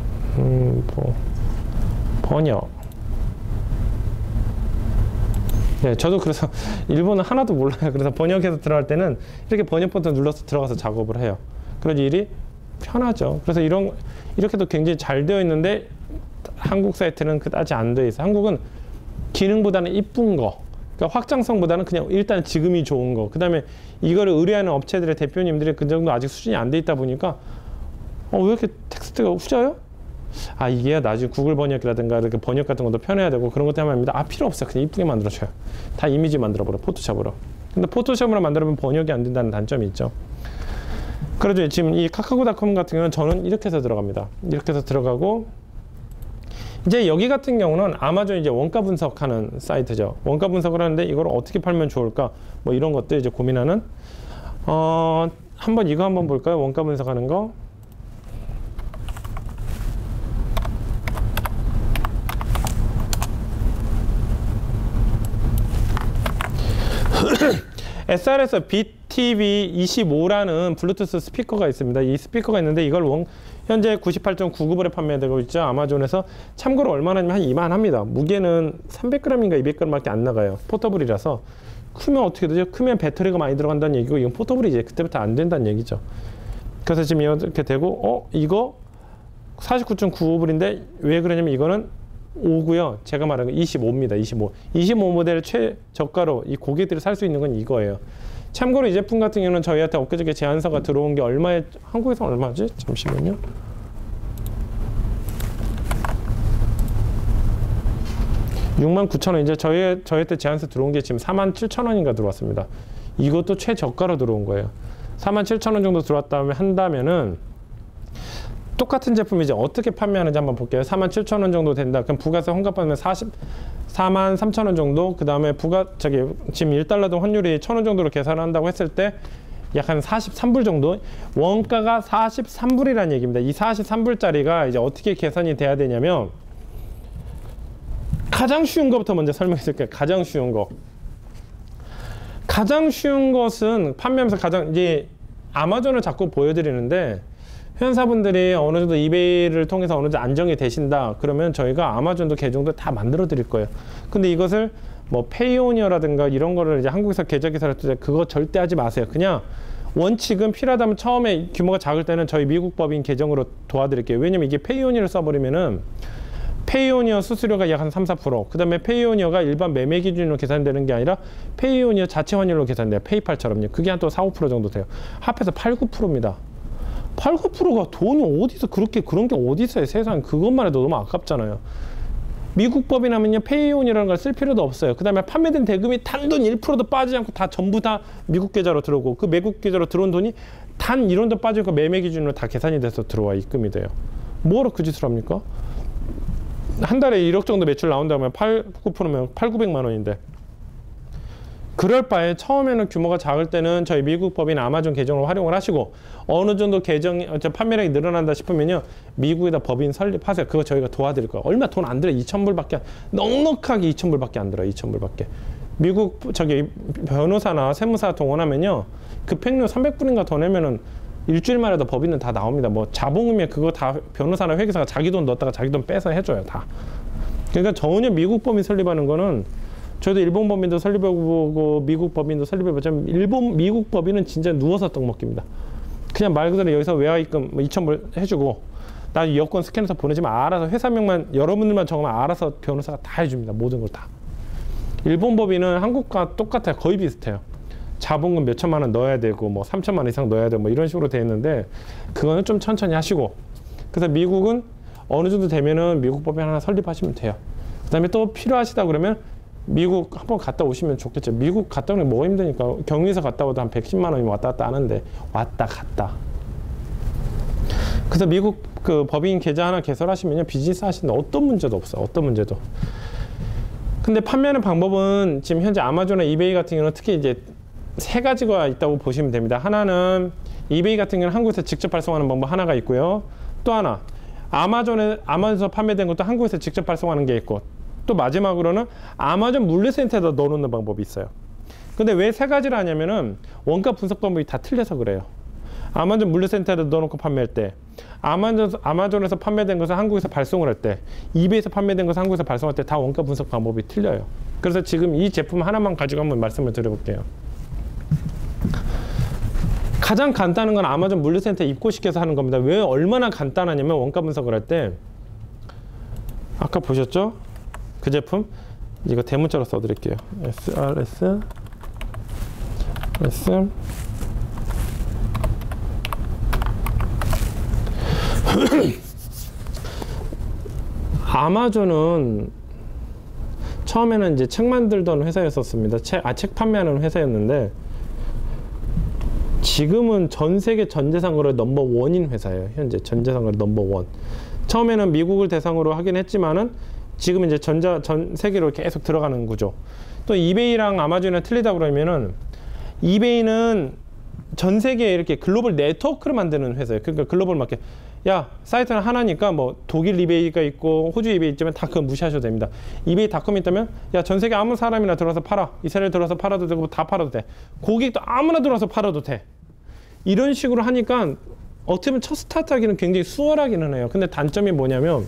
음, 뭐 번역. 네, 저도 그래서 일본은 하나도 몰라요. 그래서 번역해서 들어갈 때는 이렇게 번역 버튼 눌러서 들어가서 작업을 해요. 그래서 일이 편하죠. 그래서 이런 이렇게도 굉장히 잘 되어 있는데 한국 사이트는 그다지 안 되어 있어요. 한국은 기능보다는 이쁜 거, 그러니까 확장성보다는 그냥 일단 지금이 좋은 거. 그다음에 이거를 의뢰하는 업체들의 대표님들이 그 정도 아직 수준이 안 돼 있다 보니까 어, 왜 이렇게 텍스트가 후져요? 아, 이게 나중에 구글 번역이라든가 이렇게 번역 같은 것도 편해야 되고 그런 것 때문에 합니다. 아, 필요 없어요. 그냥 이쁘게 만들어줘요. 다 이미지 만들어버려, 포토샵으로. 근데 포토샵으로 만들면 번역이 안 된다는 단점이 있죠. 그래도 지금 이 카카오닷컴 같은 경우는 저는 이렇게 해서 들어갑니다. 이렇게 해서 들어가고 이제 여기 같은 경우는 아마존 이제 원가 분석하는 사이트죠. 원가 분석을 하는데 이걸 어떻게 팔면 좋을까? 뭐 이런 것들 이제 고민하는. 어, 한번 이거 한번 볼까요? 원가 분석하는 거. 에스알에스 비티비 이십오라는 블루투스 스피커가 있습니다. 이 스피커가 있는데 이걸 원, 현재 구십팔 점 구구 불에 판매되고 있죠. 아마존에서. 참고로 얼마나면 한 이만 합니다. 무게는 삼백 그램인가 이백 그램밖에 안 나가요. 포터블이라서. 크면 어떻게 되죠? 크면 배터리가 많이 들어간다는 얘기고 이건 포터블이 이제 그때부터 안 된다는 얘기죠. 그래서 지금 이렇게 되고 어? 이거 사십구 점 구오 불인데 왜 그러냐면 이거는 오고요. 제가 말한 건 이십오입니다. 이십오. 이십오 모델 최저가로 이 고객들이 살 수 있는 건 이거예요. 참고로 이 제품 같은 경우는 저희한테 엊그저께 제안서가 들어온 게 얼마에, 한국에서 얼마지? 잠시만요. 육만 구천 원. 이제 저희, 저희한테 제안서 들어온 게 지금 사만 칠천 원인가 들어왔습니다. 이것도 최저가로 들어온 거예요. 사만 칠천 원 정도 들어왔다면 한다면은 똑같은 제품 이제 어떻게 판매하는지 한번 볼게요. 사만 칠천 원 정도 된다. 그럼 부가세 환급받으면 사만 삼천 원 정도. 그 다음에 부가 저기 지금 일 달러당 환율이 천 원 정도로 계산한다고 했을 때 약 한 사십삼 불 정도. 원가가 사십삼 불이라는 얘기입니다. 이 사십삼 불짜리가 이제 어떻게 계산이 돼야 되냐면 가장 쉬운 것부터 먼저 설명해 드릴게요. 가장 쉬운 거. 가장 쉬운 것은 판매하면서 가장 이제 아마존을 자꾸 보여드리는데 회원사분들이 어느 정도 이베이를 통해서 어느 정도 안정이 되신다 그러면 저희가 아마존도 계정도 다 만들어 드릴 거예요. 근데 이것을 뭐 페이오니어라든가 이런 거를 이제 한국에서 계좌 개설할 때 그거 절대 하지 마세요. 그냥 원칙은 필요하다면 처음에 규모가 작을 때는 저희 미국 법인 계정으로 도와드릴게요. 왜냐면 이게 페이오니어를 써버리면은 페이오니어 수수료가 약 한 삼, 사 퍼센트, 그 다음에 페이오니어가 일반 매매 기준으로 계산되는 게 아니라 페이오니어 자체 환율로 계산돼요. 페이팔처럼요. 그게 한 또 사, 오 퍼센트 정도 돼요. 합해서 팔, 구 퍼센트입니다. 팔, 구 퍼센트가 돈이 어디서 그렇게 그런 게 어디 있어요. 세상에. 그것만 해도 너무 아깝잖아요. 미국 법이라면요 페이온이라는 걸 쓸 필요도 없어요. 그 다음에 판매된 대금이 단돈 일 퍼센트도 빠지지 않고 다 전부 다 미국 계좌로 들어오고 그 미국 계좌로 들어온 돈이 단 일 원도 빠지고 매매 기준으로 다 계산이 돼서 들어와 입금이 돼요. 뭐로 그 짓을 합니까? 한 달에 일억 정도 매출 나온다면 팔, 구 퍼센트면 팔, 구백만 원인데 그럴 바에 처음에는 규모가 작을 때는 저희 미국 법인 아마존 계정을 활용을 하시고 어느 정도 계정이 판매량이 늘어난다 싶으면요 미국에다 법인 설립하세요. 그거 저희가 도와드릴 거예요. 얼마 돈 안 들어요. 이천 불밖에 넉넉하게 이천 불밖에 안 들어요. 이천 불밖에. 미국 저기 변호사나 세무사 동원하면요 급행료 삼백 불인가 더 내면은 일주일만 해도 법인은 다 나옵니다. 뭐 자본금에 그거 다 변호사나 회계사가 자기 돈 넣었다가 자기 돈 빼서 해줘요. 다. 그러니까 전혀 미국 법인 설립하는 거는 저희도 일본 법인도 설립해보고 미국 법인도 설립해보자면 일본 미국 법인은 진짜 누워서 떡 먹깁니다. 그냥 말 그대로 여기서 외화입금 뭐 이천 불 해주고 나 여권 스캔해서 보내지만 알아서 회사명만 여러분들만 적으면 알아서 변호사가 다 해줍니다. 모든 걸 다. 일본 법인은 한국과 똑같아요. 거의 비슷해요. 자본금 몇 천만 원 넣어야 되고 뭐 삼천만 원 이상 넣어야 되고 뭐 이런 식으로 돼 있는데 그거는 좀 천천히 하시고 그래서 미국은 어느 정도 되면은 미국 법인 하나 설립하시면 돼요. 그 다음에 또 필요하시다 그러면 미국 한번 갔다 오시면 좋겠죠. 미국 갔다 오는 게 뭐가 힘드니까 경유해서 갔다 오도 한 백십만 원이면 왔다 갔다 하는데 왔다 갔다. 그래서 미국 그 법인 계좌 하나 개설하시면요 비즈니스 하시는데 어떤 문제도 없어요. 어떤 문제도. 근데 판매하는 방법은 지금 현재 아마존이나 이베이 같은 경우는 특히 이제 세 가지가 있다고 보시면 됩니다. 하나는 이베이 같은 경우는 한국에서 직접 발송하는 방법 하나가 있고요. 또 하나 아마존에 아마존에서 판매된 것도 한국에서 직접 발송하는 게 있고 또 마지막으로는 아마존 물류센터에다 넣어놓는 방법이 있어요. 근데 왜 세 가지를 하냐면은 원가 분석 방법이 다 틀려서 그래요. 아마존 물류센터에다 넣어놓고 판매할 때 아마존, 아마존에서 판매된 것을 한국에서 발송을 할 때, 이베이에서 판매된 것을 한국에서 발송할 때 다 원가 분석 방법이 틀려요. 그래서 지금 이 제품 하나만 가지고 한번 말씀을 드려볼게요. 가장 간단한 건 아마존 물류센터에 입고시켜서 하는 겁니다. 왜 얼마나 간단하냐면 원가 분석을 할 때 아까 보셨죠? 그 제품 이거 대문자로 써드릴게요. 에스알에스 S 아마존은 처음에는 이제 책 만들던 회사였었습니다. 책, 아, 책 판매하는 회사였는데 지금은 전 세계 전재산거래 넘버원인 회사예요. 현재 전재산거래 넘버원. 처음에는 미국을 대상으로 하긴 했지만은 지금 이제 전자 전 세계로 계속 들어가는 구조. 또 이베이랑 아마존이랑 틀리다고 그러면은 이베이는 전 세계에 이렇게 글로벌 네트워크를 만드는 회사예요. 그러니까 글로벌 마켓. 야, 사이트는 하나니까 뭐 독일 이베이가 있고 호주 이베이 있지만 다 그건 무시하셔도 됩니다. 이베이닷컴이 있다면 야, 전 세계 아무 사람이나 들어와서 팔아. 이스라엘 들어와서 팔아도 되고 다 팔아도 돼. 고객도 아무나 들어와서 팔아도 돼. 이런 식으로 하니까 어떻게 보면 첫 스타트하기는 굉장히 수월하기는 해요. 근데 단점이 뭐냐면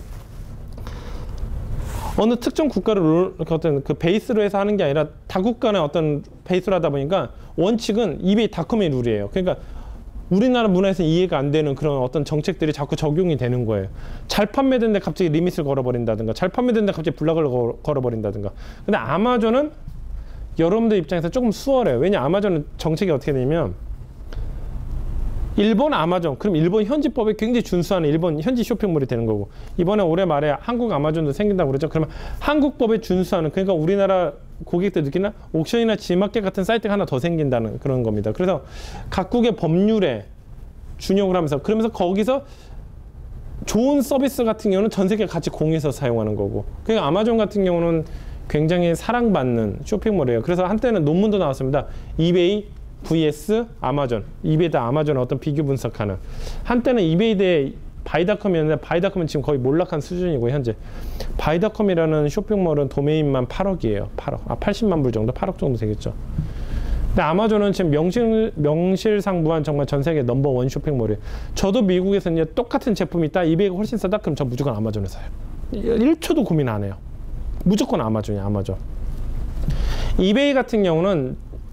어느 특정 국가를 롤, 어떤 그 베이스로 해서 하는 게 아니라 다국간의 어떤 베이스로 하다 보니까 원칙은 이베이닷컴의 룰이에요. 그러니까 우리나라 문화에서 이해가 안 되는 그런 어떤 정책들이 자꾸 적용이 되는 거예요. 잘 판매되는데 갑자기 리밋을 걸어버린다든가, 잘 판매되는데 갑자기 블락을 걸, 걸어버린다든가. 근데 아마존은 여러분들 입장에서 조금 수월해요. 왜냐, 아마존은 정책이 어떻게 되냐면 일본 아마존, 그럼 일본 현지법에 굉장히 준수하는 일본 현지 쇼핑몰이 되는 거고, 이번에 올해 말에 한국 아마존도 생긴다고 그러죠. 그러면 한국법에 준수하는, 그러니까 우리나라 고객들 느끼나 옥션이나 지마켓 같은 사이트가 하나 더 생긴다는 그런 겁니다. 그래서 각국의 법률에 준용을 하면서, 그러면서 거기서 좋은 서비스 같은 경우는 전 세계 같이 공유해서 사용하는 거고, 그러니까 아마존 같은 경우는 굉장히 사랑받는 쇼핑몰이에요. 그래서 한때는 논문도 나왔습니다. 이베이 vs 아마존, 이베이 대 아마존의 어떤 비교 분석하는. 한때는 이베이 대 바이닷컴이었는데 바이닷컴은 지금 거의 몰락한 수준이고, 현재 바이닷컴이라는 쇼핑몰은 도메인만 팔억이에요. 팔억. 아, 팔십만 불 정도, 팔억 정도 되겠죠. 근데 아마존은 지금 명실, 명실상부한 정말 전 세계 넘버원 쇼핑몰이에요. 저도 미국에서 이제 똑같은 제품이 있다, 이베이가 훨씬 싸다, 그럼 저 무조건 아마존에 사요. 일 초도 고민 안 해요. 무조건 아마존이에요, 아마존. 이베이 같은 경우는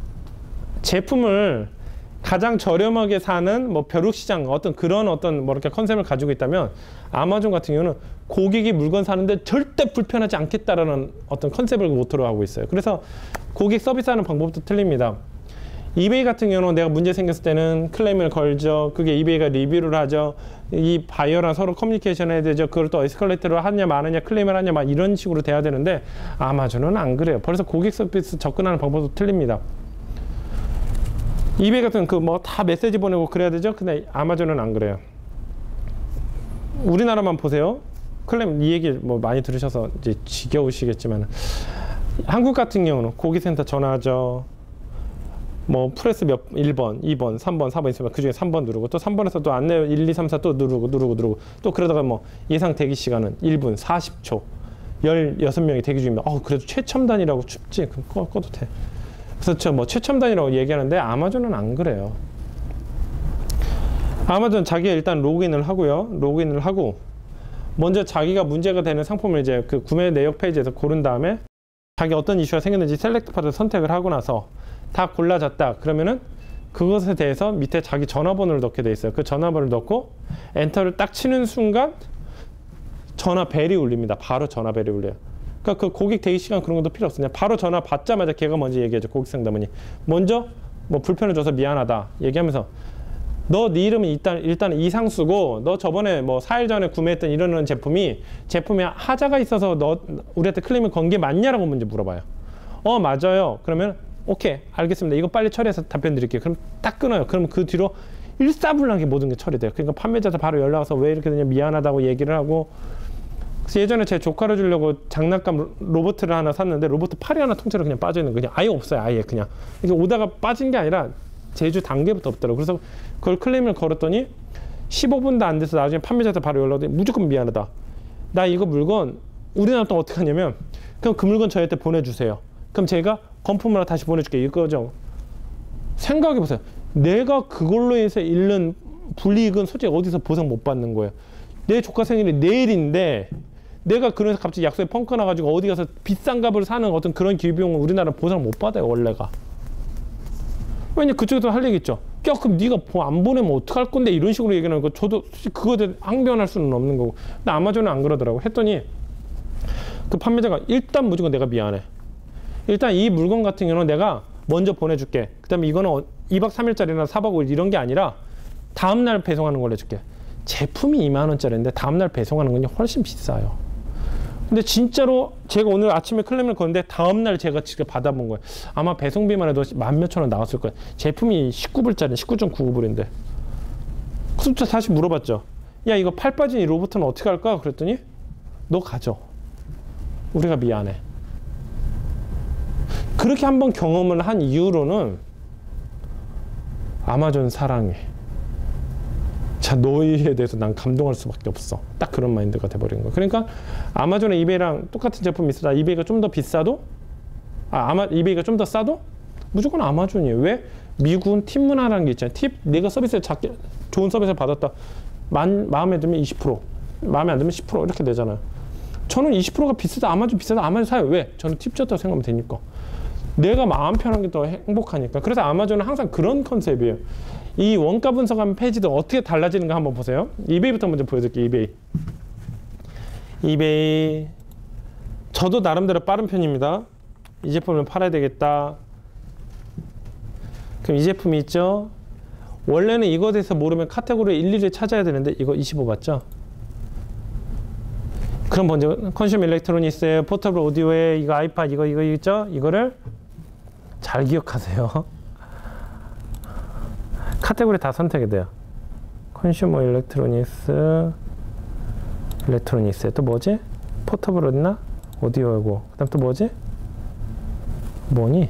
제품을 가장 저렴하게 사는 뭐 벼룩시장, 어떤 그런 어떤 뭐 이렇게 컨셉을 가지고 있다면, 아마존 같은 경우는 고객이 물건 사는데 절대 불편하지 않겠다라는 어떤 컨셉을 모토로 하고 있어요. 그래서 고객 서비스하는 방법도 틀립니다. 이베이 같은 경우는 내가 문제 생겼을 때는 클레임을 걸죠. 그게 이베이가 리뷰를 하죠. 이 바이어랑 서로 커뮤니케이션 해야 되죠. 그걸 또 에스컬레이터로 하냐 마느냐, 클레임을 하냐 막 이런 식으로 돼야 되는데, 아마존은 안 그래요. 벌써 고객 서비스 접근하는 방법도 틀립니다. 이베이 같은 그 뭐 다 메시지 보내고 그래야 되죠. 근데 아마존은 안 그래요. 우리나라만 보세요. 클레임 이 얘기 뭐 많이 들으셔서 이제 지겨우시겠지만, 한국 같은 경우는 고객센터 전화하죠. 뭐 프레스 몇 일 번, 이 번, 삼 번, 사 번 있으면 그중에 삼 번 누르고, 또 삼 번에서 또 안내 일, 이, 삼, 사 또 누르고 누르고 누르고, 또 그러다가 뭐 예상 대기 시간은 일 분 사십 초, 열여섯 명이 대기 중입니다. 어, 그래도 최첨단이라고 춥지. 그럼 꺼, 꺼도 돼. 그래서 저 뭐 최첨단이라고 얘기하는데 아마존은 안 그래요. 아마존 자기가 일단 로그인을 하고요. 로그인을 하고 먼저 자기가 문제가 되는 상품을 이제 그 구매 내역 페이지에서 고른 다음에 자기 어떤 이슈가 생겼는지 셀렉트 파트를 선택을 하고 나서 다 골라졌다 그러면은 그것에 대해서 밑에 자기 전화번호를 넣게 돼 있어요. 그 전화번호를 넣고 엔터를 딱 치는 순간 전화 벨이 울립니다. 바로 전화 벨이 울려요. 그러니까 그 고객 대기 시간 그런 것도 필요 없어요. 바로 전화 받자마자 걔가 먼저 얘기하죠. 고객 상담원이 먼저 뭐 불편을 줘서 미안하다 얘기하면서, 너 네 이름은 일단 일단 이상수고, 너 저번에 뭐 사 일 전에 구매했던 이런 제품이 제품에 하자가 있어서 너 우리한테 클레임을 건 게 맞냐라고 먼저 물어봐요. 어, 맞아요. 그러면 오케이, 알겠습니다. 이거 빨리 처리해서 답변 드릴게요. 그럼 딱 끊어요. 그러면 그 뒤로 일사불란하게 모든 게 처리돼요. 그러니까 판매자한테 바로 연락 와서 왜 이렇게 되냐 미안하다고 얘기를 하고. 그래서 예전에 제 조카를 주려고 장난감 로봇을 하나 샀는데 로봇 팔이 하나 통째로 그냥 빠져 있는 거, 그냥 아예 없어요. 아예 그냥 이게 오다가 빠진 게 아니라 제주 단계부터 없더라고. 그래서 그걸 클레임을 걸었더니 십오 분도 안 돼서 나중에 판매자한테 바로 연락 오더니 무조건 미안하다. 나 이거 물건 우리나라 또 어떻게 하냐면, 그럼 그 물건 저희한테 보내주세요. 그럼 제가 건품을 하나 다시 보내줄게 이거죠. 생각해보세요. 내가 그걸로 해서 잃는 불이익은 솔직히 어디서 보상 못 받는 거예요. 내 조카 생일이 내일인데 내가 그래서 갑자기 약속에 펑크 나가지고 어디 가서 비싼 값을 사는 어떤 그런 기부비용은 우리나라는 보상 못 받아요, 원래가. 왜냐 그쪽에서 할 얘기 있죠. 야 그럼 네가 안 보내면 어떡할 건데 이런 식으로 얘기하는 거 저도 솔직히 그거에 대해 항변할 수는 없는 거고. 근데 아마존은 안 그러더라고. 했더니 그 판매자가 일단 무조건 내가 미안해. 일단 이 물건 같은 경우는 내가 먼저 보내줄게. 그 다음에 이거는 이 박 삼 일짜리나 사 박 오 일 이런 게 아니라 다음날 배송하는 걸로 해줄게. 제품이 이만 원짜리인데 다음날 배송하는 건 훨씬 비싸요. 근데 진짜로 제가 오늘 아침에 클레임을 걸었는데 다음날 제가 직접 받아본 거예요. 아마 배송비만 해도 만 몇천 원 나왔을 거예요. 제품이 십구 불짜리 십구 점 구구 불인데. 그래서 다시 물어봤죠. 야 이거 팔 빠진 이 로봇은 어떻게 할까? 그랬더니 너 가져. 우리가 미안해. 그렇게 한번 경험을 한 이후로는 아마존 사랑해. 자, 너희에 대해서 난 감동할 수밖에 없어. 딱 그런 마인드가 돼버린 거야. 그러니까 아마존의 이베이랑 똑같은 제품이 있어도 이베이가 좀 더 비싸도 아, 아마 이베이가 좀 더 싸도 무조건 아마존이에요. 왜? 미국은 팁 문화라는 게 있잖아요. 팁, 내가 서비스를 작게 좋은 서비스를 받았다. 만, 마음에 들면 이십 퍼센트, 마음에 안 들면 십 퍼센트 이렇게 되잖아요. 저는 이십 퍼센트가 비싸다, 아마존 비싸다, 아마존 사요. 왜? 저는 팁 줬다고 생각하면 되니까. 내가 마음 편한 게 더 행복하니까. 그래서 아마존은 항상 그런 컨셉이에요. 이 원가 분석하는 페이지도 어떻게 달라지는가 한번 보세요. 이베이부터 먼저 보여드릴게요. 이베이. 이베이. 저도 나름대로 빠른 편입니다. 이 제품을 팔아야 되겠다. 그럼 이 제품이 있죠. 원래는 이거에 대해서 모르면 카테고리 일일이 찾아야 되는데 이거 이십오 봤죠? 그럼 먼저 컨슘 일렉트로닉스에 포터블 오디오에 이거 아이팟 이거 이거 있죠? 이거를 잘 기억하세요. 카테고리 다 선택이 돼요. 컨슈머 일렉트로닉스, 일렉트로닉스에 또 뭐지? 포터블 어딨나? 오디오고. 그 다음 또 뭐지? 뭐니?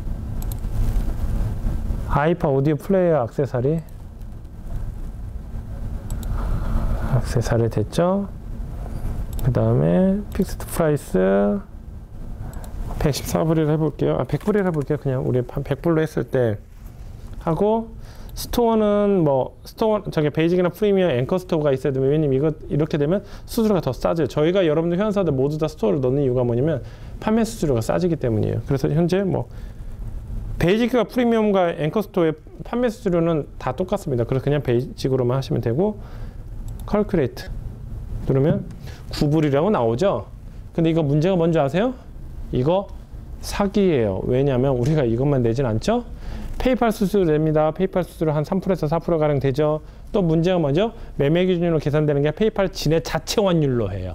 아이팟 오디오 플레이어 액세서리. 액세서리 됐죠? 그 다음에 픽스드 프라이스 백십사 불을 해볼게요. 아, 백 불을 해볼게요. 그냥 우리 백 불로 했을 때 하고 스토어는 뭐 스토어 저기 베이직이나 프리미엄 앵커 스토어가 있어야 되면 왜냐면 이거 이렇게 되면 수수료가 더 싸져요. 저희가 여러분들 회원사들 모두 다 스토어를 넣는 이유가 뭐냐면 판매 수수료가 싸지기 때문이에요. 그래서 현재 뭐 베이직과 프리미엄과 앵커 스토어의 판매 수수료는 다 똑같습니다. 그래서 그냥 베이직으로만 하시면 되고 컬큘레이트 누르면 구 불이라고 나오죠. 근데 이거 문제가 뭔지 아세요? 이거 사기예요. 왜냐하면 우리가 이것만 내진 않죠. 페이팔 수수료 냅니다. 페이팔 수수료 한 삼 퍼센트에서 사 퍼센트 가량 되죠. 또 문제가 뭐죠? 매매 기준으로 계산되는 게 페이팔 진의 자체 환율로 해요.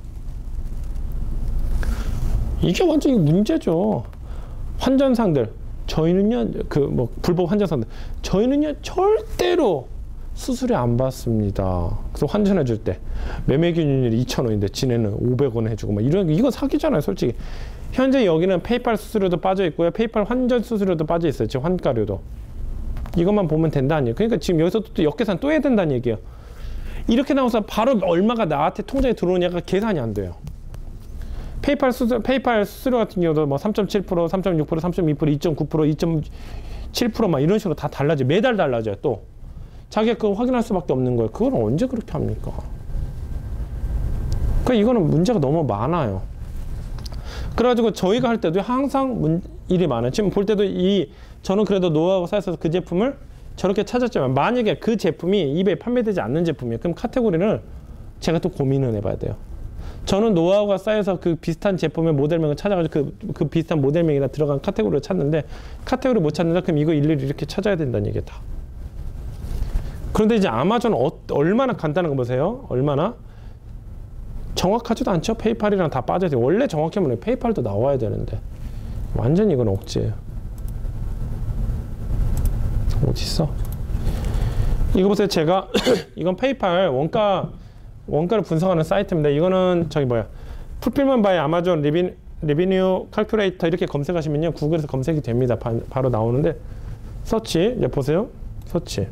이게 완전히 문제죠. 환전상들 저희는요 그 뭐 불법 환전상들 저희는요 절대로 수수료 안 받습니다. 그래서 환전해 줄 때 매매 기준율이 이천 원인데 지네는 오백 원 해주고 막 이런 이거 사기잖아요, 솔직히. 현재 여기는 페이팔 수수료도 빠져 있고요, 페이팔 환전 수수료도 빠져 있어요. 지금 환가료도. 이것만 보면 된다 아니에요. 그러니까 지금 여기서 또 역계산 또 해야 된다는 얘기예요. 이렇게 나와서 바로 얼마가 나한테 통장에 들어오냐가 계산이 안 돼요. 페이팔 수수료, 페이팔 수수료 같은 경우도 뭐 삼 점 칠 퍼센트, 삼 점 육 퍼센트, 삼 점 이 퍼센트, 이 점 구 퍼센트, 이 점 칠 퍼센트 막 이런 식으로 다 달라져요. 매달 달라져요. 또 자기가 그거 확인할 수밖에 없는 거예요. 그걸 언제 그렇게 합니까? 그러니까 이거는 문제가 너무 많아요. 그래가지고 저희가 할 때도 항상 문, 일이 많아요. 지금 볼 때도 이 저는 그래도 노하우가 쌓여서 그 제품을 저렇게 찾았지만 만약에 그 제품이 이베이에 판매되지 않는 제품이에요. 그럼 카테고리를 제가 또 고민을 해봐야 돼요. 저는 노하우가 쌓여서 그 비슷한 제품의 모델명을 찾아가지고 그, 그 비슷한 모델명이나 들어간 카테고리를 찾는데 카테고리 못 찾는다? 그럼 이거 일일이 이렇게 찾아야 된다는 얘기다. 그런데 이제 아마존은 어, 얼마나 간단한 거 보세요. 얼마나 정확하지도 않죠. 페이팔이랑 다 빠져야 돼요. 원래 정확히 하면 페이팔도 나와야 되는데 완전히 이건 억지예요. 어딨어? 이거 보세요. 제가 이건 페이팔 원가 원가를 분석하는 사이트입니다. 이거는 저기 뭐야 풀필먼 바이 아마존 리빈, 리비뉴 칼큘레이터 이렇게 검색하시면요 구글에서 검색이 됩니다. 바, 바로 나오는데 서치 이제 보세요. 서치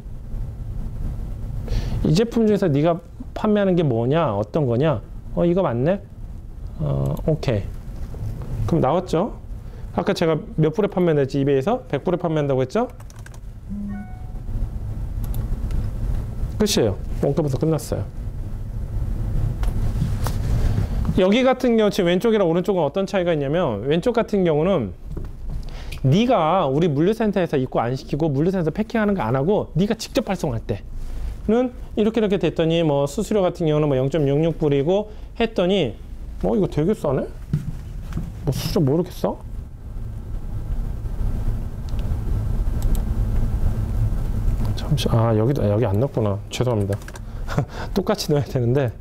이 제품 중에서 네가 판매하는 게 뭐냐 어떤 거냐 어 이거 맞네 어 오케이 그럼 나왔죠. 아까 제가 몇 불에 판매했지 이베이에서 백 불에 판매한다고 했죠. 끝이에요. 원가 분석 끝났어요. 여기 같은 경우 지금 왼쪽이랑 오른쪽은 어떤 차이가 있냐면 왼쪽 같은 경우는 네가 우리 물류센터에서 입고 안 시키고 물류센터에서 패킹하는 거 안 하고 네가 직접 발송할 때는 이렇게 이렇게 됐더니 뭐 수수료 같은 경우는 뭐 영 점 영육 불이고 했더니 뭐 이거 되게 싸네? 뭐 수수료 뭐 이렇게 싸? 잠시 아 여기도 여기 안 넣었구나. 죄송합니다. 똑같이 넣어야 되는데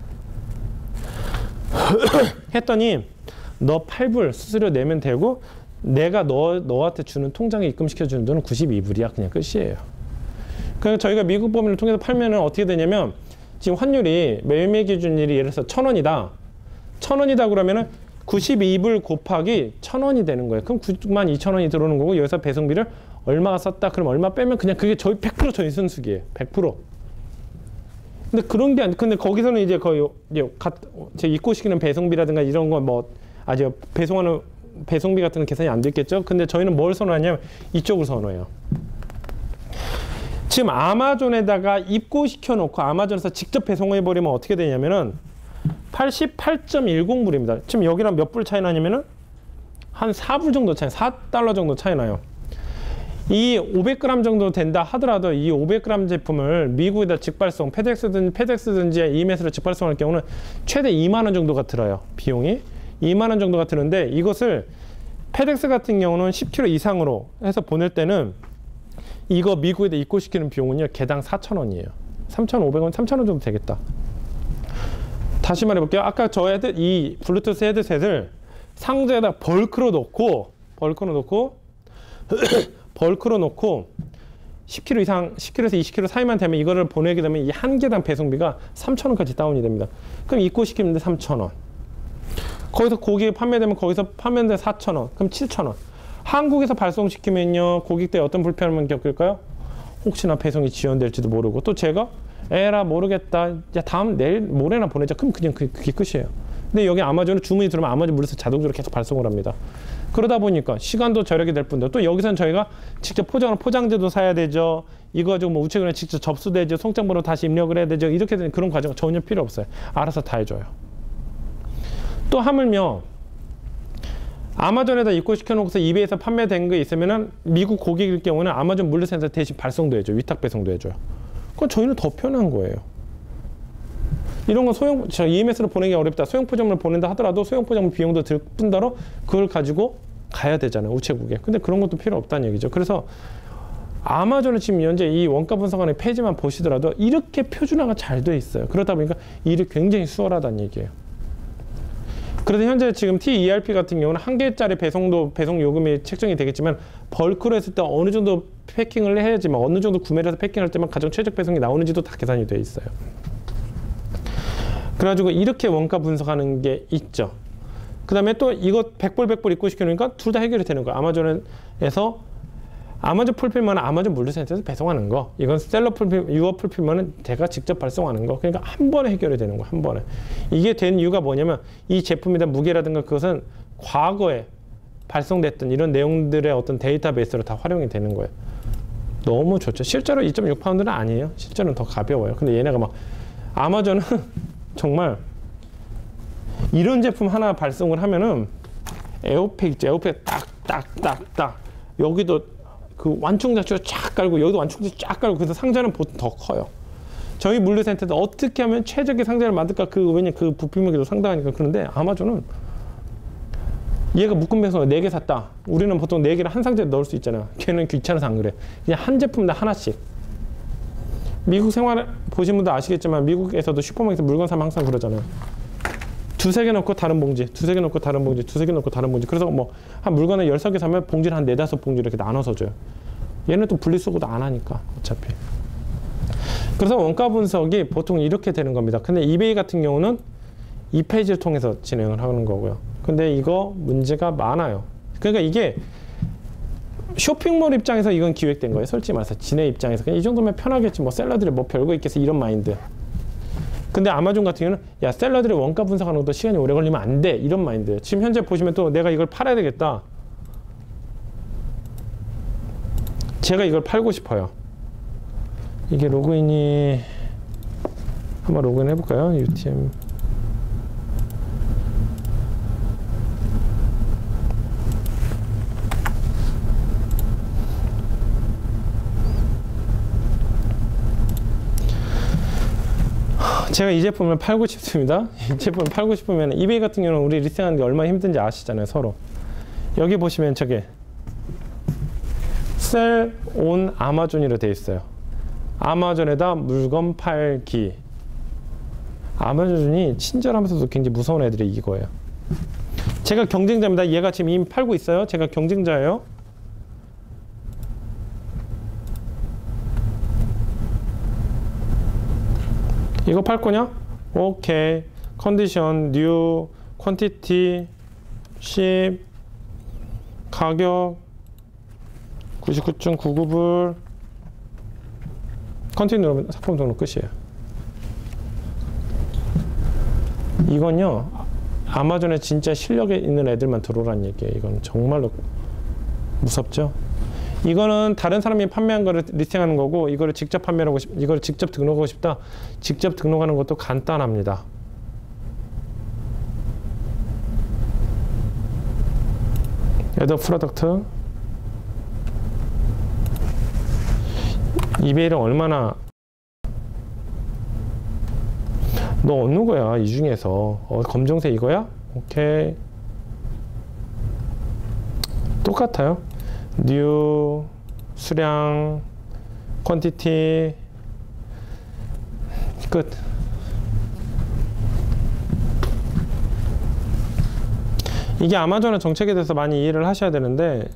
했더니 너 팔 불 수수료 내면 되고 내가 너, 너한테 주는 통장에 입금시켜주는 돈은 구십이 불이야. 그냥 끝이에요. 그래서 저희가 미국 법인을 통해서 팔면은 어떻게 되냐면 지금 환율이 매매 기준일이 예를 들어서 천 원이다. 천 원이다 그러면은 구십이 불 곱하기 천 원이 되는 거예요. 그럼 구만 이천 원이 들어오는 거고 여기서 배송비를 얼마가 썼다. 그럼 얼마 빼면 그냥 그게 저희 백 퍼센트 저희 순수기예요. 백 퍼센트. 근데 그런 게 아니, 근데 거기서는 이제 거의 제 입고 시키는 배송비라든가 이런 거 뭐 아주 배송하는 배송비 같은 건 계산이 안 됐겠죠. 근데 저희는 뭘 선호하냐면 이쪽을 선호해요. 지금 아마존에다가 입고 시켜놓고 아마존에서 직접 배송해버리면 어떻게 되냐면은 팔십팔 점 일공 불입니다. 지금 여기랑 몇 불 차이 나냐면은 한 사 불 정도 차이, 사 달러 정도 차이 나요. 이 오백 그램 정도 된다 하더라도 이 오백 그램 제품을 미국에다 직발송, 페덱스든, 페덱스든지 이메스로 직발송할 경우는 최대 이만 원 정도가 들어요. 비용이. 이만 원 정도가 드는데 이것을 페덱스 같은 경우는 십 킬로그램 이상으로 해서 보낼 때는 이거 미국에다 입고시키는 비용은요. 개당 사천 원이에요. 삼천오백 원, 삼천 원 정도 되겠다. 다시 말해볼게요. 아까 저 헤드, 이 블루투스 헤드셋을 상자에다 벌크로 넣고 벌크로 넣고 벌크로 넣고 십 킬로그램 이상, 십 킬로그램에서 이십 킬로그램 사이만 되면 이거를 보내게 되면 이 한 개당 배송비가 삼천 원까지 다운이 됩니다. 그럼 입고시키는데 삼천 원. 거기서 고기 판매되면 거기서 판매되면 사천 원. 그럼 칠천 원. 한국에서 발송시키면요. 고객들 어떤 불편함을 겪을까요? 혹시나 배송이 지연될지도 모르고 또 제가 에라 모르겠다. 야 다음 내일 모레나 보내자. 그럼 그냥 그게 끝이에요. 근데 여기 아마존은 주문이 들어오면 아마존 물에서 자동적으로 계속 발송을 합니다. 그러다 보니까 시간도 절약이 될 뿐더러 또 여기서는 저희가 직접 포장을 포장재도 사야 되죠. 이거 가지고 뭐 우체국에 직접 접수되죠. 송장번호 다시 입력을 해야 되죠. 이렇게 되는 그런 과정은 전혀 필요 없어요. 알아서 다 해줘요. 또 하물며 아마존에다 입고시켜 놓고서 이베이에서 판매된 게 있으면은 미국 고객일 경우는 아마존 물류센터 대신 발송도 해줘요. 위탁 배송도 해줘요. 그건 저희는 더 편한 거예요. 이런 건 소형, 제가 이엠에스로 보내기 어렵다. 소형 포장물을 보낸다 하더라도 소형 포장물 비용도 들 뿐더러 그걸 가지고 가야 되잖아요. 우체국에. 근데 그런 것도 필요 없다는 얘기죠. 그래서 아마존은 지금 현재 이 원가 분석하는 페이지만 보시더라도 이렇게 표준화가 잘 돼 있어요. 그러다 보니까 일이 굉장히 수월하다는 얘기예요. 그래서 현재 지금 티이알피 같은 경우는 한 개짜리 배송도 배송 요금이 책정이 되겠지만 벌크로 했을 때 어느 정도 패킹을 해야지만 어느 정도 구매를 해서 패킹할 때만 가장 최적 배송이 나오는지도 다 계산이 돼 있어요. 그래가지고 이렇게 원가 분석하는 게 있죠. 그 다음에 또 이거 백 불 백 불 입고 시키니까 둘 다 해결이 되는 거예요. 아마존에서 아마존 풀필먼은 아마존 물류센터에서 배송하는 거. 이건 셀러 풀필, 유어 풀필먼은 제가 직접 발송하는 거. 그러니까 한 번에 해결이 되는 거, 한 번에. 이게 된 이유가 뭐냐면 이 제품에 대한 무게라든가 그것은 과거에 발송됐던 이런 내용들의 어떤 데이터베이스로 다 활용이 되는 거예요. 너무 좋죠. 실제로 이 점 육 파운드는 아니에요. 실제로는 더 가벼워요. 근데 얘네가 막 아마존은 정말 이런 제품 하나 발송을 하면은 에어팩 있죠. 에어팩 딱딱딱딱 여기도 그 완충자치를 쫙 깔고 여기도 완충자치 쫙 깔고 그래서 상자는 보통 더 커요. 저희 물류센터도 어떻게 하면 최적의 상자를 만들까 그 왜냐 그 부피무게도 상당하니까. 그런데 아마존은 얘가 묶음 배송을 네 개 샀다. 우리는 보통 네 개를 한 상자에 넣을 수 있잖아요. 걔는 귀찮아서 안 그래. 그냥 한 제품당 하나씩. 미국 생활 보신 분도 아시겠지만 미국에서도 슈퍼마켓에서 물건 사면 항상 그러잖아요. 두세 개 넣고 다른 봉지, 두세 개 넣고 다른 봉지, 두세 개 넣고 다른 봉지. 그래서 뭐 한 물건을 열세 개 사면 봉지를 한 네다섯 봉지 이렇게 나눠서 줘요. 얘는 또 분리수거도 안 하니까 어차피. 그래서 원가 분석이 보통 이렇게 되는 겁니다. 근데 이베이 같은 경우는 이 페이지를 통해서 진행을 하는 거고요. 근데 이거 문제가 많아요. 그러니까 이게 쇼핑몰 입장에서 이건 기획된 거예요. 솔직히 말해서 지네 입장에서 그냥 이 정도면 편하겠지. 뭐 셀러들이 뭐 별거 있겠어 이런 마인드. 근데 아마존 같은 경우는 야 셀러들의 원가 분석하는 것도 시간이 오래 걸리면 안 돼 이런 마인드예요. 지금 현재 보시면 또 내가 이걸 팔아야 되겠다. 제가 이걸 팔고 싶어요. 이게 로그인이 한번 로그인 해볼까요? 유티엠. 제가 이 제품을 팔고 싶습니다. 이 제품을 팔고 싶으면 이베이 같은 경우는 우리 리스팅하는 게 얼마나 힘든지 아시잖아요, 서로. 여기 보시면 저게 셀 온 아마존이로 되어 있어요. 아마존에다 물건 팔기. 아마존이 친절하면서도 굉장히 무서운 애들이 이거예요. 제가 경쟁자입니다. 얘가 지금 이미 팔고 있어요. 제가 경쟁자예요. 이거 팔 거냐? 오케이. 컨디션, 뉴, 퀀티티, 십, 가격 구십구 점 구구 불. 컨티뉴 누르면 상품 등록 끝이에요. 이건요, 아마존에 진짜 실력이 있는 애들만 들어오라는 얘기예요. 이건 정말로 무섭죠? 이거는 다른 사람이 판매한 거를 리스팅하는 거고, 이거를 직접 판매하고 싶, 이거를 직접 등록하고 싶다. 직접 등록하는 것도 간단합니다. 애더 프로덕트. 이베이를 얼마나 너 어느 거야 이 중에서? 어, 검정색 이거야? 오케이. 똑같아요. 뉴, 수량, 퀀티티, 끝. 이게 아마존의 정책에 대해서 많이 이해를 하셔야 되는데,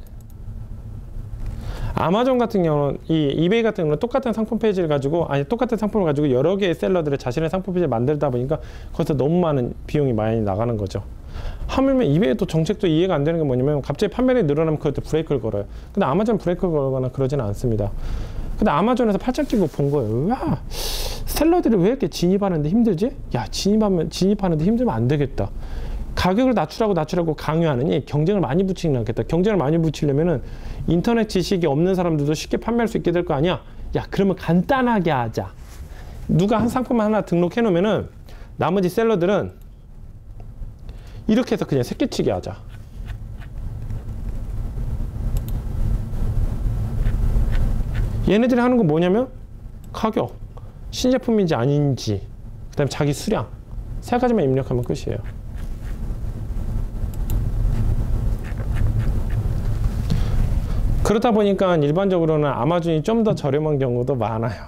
아마존 같은 경우는, 이 이베이 같은 경우는 똑같은 상품 페이지를 가지고, 아니 똑같은 상품을 가지고 여러 개의 셀러들을 자신의 상품 페이지를 만들다 보니까 거기서 너무 많은 비용이 많이 나가는 거죠. 하물며 이베이 또 정책도 이해가 안 되는 게 뭐냐면, 갑자기 판매량이 늘어나면 그것도 브레이크를 걸어요. 근데 아마존 브레이크를 걸거나 그러지는 않습니다. 근데 아마존에서 팔짱 끼고 본 거예요. 야, 셀러들이 왜 이렇게 진입하는데 힘들지? 야, 진입하면, 진입하는데 힘들면 안 되겠다. 가격을 낮추라고 낮추라고 강요하느니 경쟁을 많이 붙이진 않겠다. 경쟁을 많이 붙이려면은 인터넷 지식이 없는 사람들도 쉽게 판매할 수 있게 될 거 아니야? 야, 그러면 간단하게 하자. 누가 한 상품 하나 등록해 놓으면은 나머지 셀러들은 이렇게 해서 그냥 새끼치기 하자. 얘네들이 하는 건 뭐냐면 가격, 신제품인지 아닌지, 그 다음에 자기 수량, 세 가지만 입력하면 끝이에요. 그렇다 보니까 일반적으로는 아마존이 좀 더 저렴한 경우도 많아요.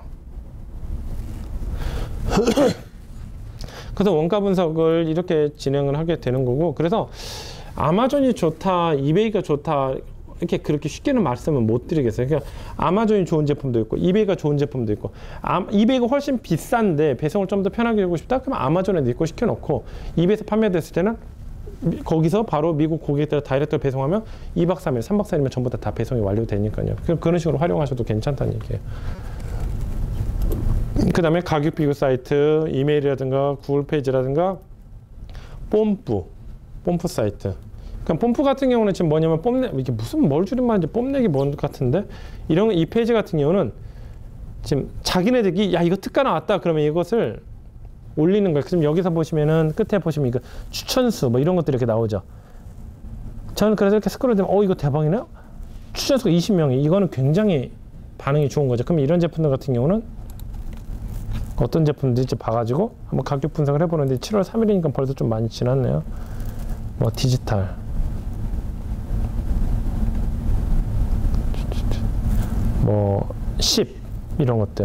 그래서 원가 분석을 이렇게 진행을 하게 되는 거고, 그래서 아마존이 좋다, 이베이가 좋다, 이렇게 그렇게 쉽게는 말씀을 못 드리겠어요. 그러니까 아마존이 좋은 제품도 있고, 이베이가 좋은 제품도 있고, 아, 이베이가 훨씬 비싼데 배송을 좀 더 편하게 하고 싶다? 그럼 아마존에 네 거 시켜놓고, 이베이에서 판매됐을 때는 거기서 바로 미국 고객들 다이렉트로 배송하면 이 박 삼 일, 삼 박 사 일이면 전부 다, 다 배송이 완료되니까요. 그런 식으로 활용하셔도 괜찮다는 얘기예요. 그 다음에 가격 비교 사이트, 이메일이라든가 구글 페이지라든가 뽐뿌, 뽐뿌 사이트. 그럼 뽐뿌 같은 경우는 지금 뭐냐면 뽐내, 이게 무슨 뭘 줄임말인지 뽐내기 뭔 같은데, 이런 이 페이지 같은 경우는 지금 자기네들이 야 이거 특가 나왔다 그러면 이것을 올리는 거예요. 지금 여기서 보시면은 끝에 보시면 이거 추천수 뭐 이런 것들이 이렇게 나오죠. 저는 그래서 이렇게 스크롤 되면 어 이거 대박이네요. 추천수가 이십 명이, 이거는 굉장히 반응이 좋은 거죠. 그럼 이런 제품들 같은 경우는 어떤 제품들인지 봐가지고 한번 가격 분석을 해보는데, 칠월 삼일이니까 벌써 좀 많이 지났네요. 뭐 디지털, 뭐 십 이런 것들,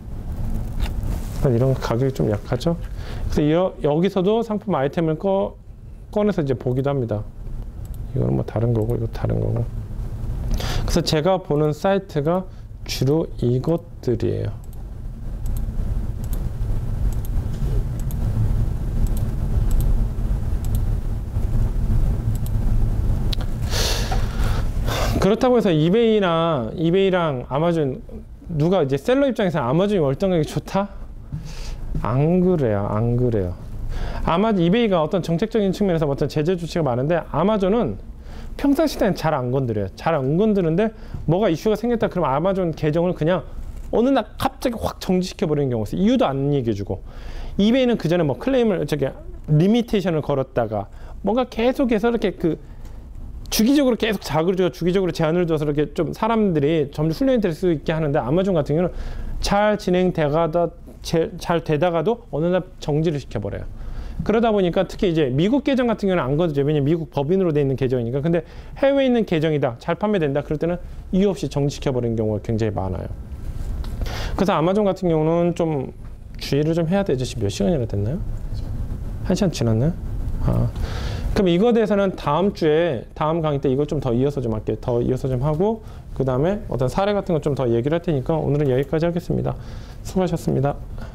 이런 가격이 좀 약하죠. 그래서 여기서도 상품 아이템을 꺼, 꺼내서 이제 보기도 합니다. 이거는 뭐 다른 거고, 이거 다른 거고. 그래서 제가 보는 사이트가 주로 이것들이에요. 그렇다고 해서 이베이나 이베이랑 아마존, 누가 이제 셀러 입장에서 아마존이 월등하게 좋다? 안 그래요, 안 그래요. 아마 이베이가 어떤 정책적인 측면에서 어떤 제재 조치가 많은데, 아마존은 평상시에는 잘 안 건드려요. 잘 안 건드는데 뭐가 이슈가 생겼다 그러면 아마존 계정을 그냥 어느 날 갑자기 확 정지시켜 버리는 경우가 있어요. 이유도 안 얘기해주고. 이베이는 그 전에 뭐 클레임을 저기 리미테이션을 걸었다가 뭔가 계속해서 이렇게 그 주기적으로 계속 자극을 줘 주기적으로 제한을 줘서 이렇게 좀 사람들이 점점 훈련이 될 수 있게 하는데 아마존 같은 경우는 잘 진행되다가 잘 되다가도 어느 날 정지를 시켜버려요. 그러다 보니까 특히 이제 미국 계정 같은 경우는 안 거두죠. 왜냐면 미국 법인으로 돼 있는 계정이니까. 근데 해외에 있는 계정이다, 잘 판매된다, 그럴 때는 이유 없이 정지시켜버리는 경우가 굉장히 많아요. 그래서 아마존 같은 경우는 좀 주의를 좀 해야 되죠. 지금 몇 시간이나 됐나요? 한 시간 지났나요? 아. 그럼 이거에 대해서는 다음 주에 다음 강의 때 이거 좀 더 이어서 좀 할게요. 더 이어서 좀 하고 그 다음에 어떤 사례 같은 거 좀 더 얘기를 할 테니까 오늘은 여기까지 하겠습니다. 수고하셨습니다.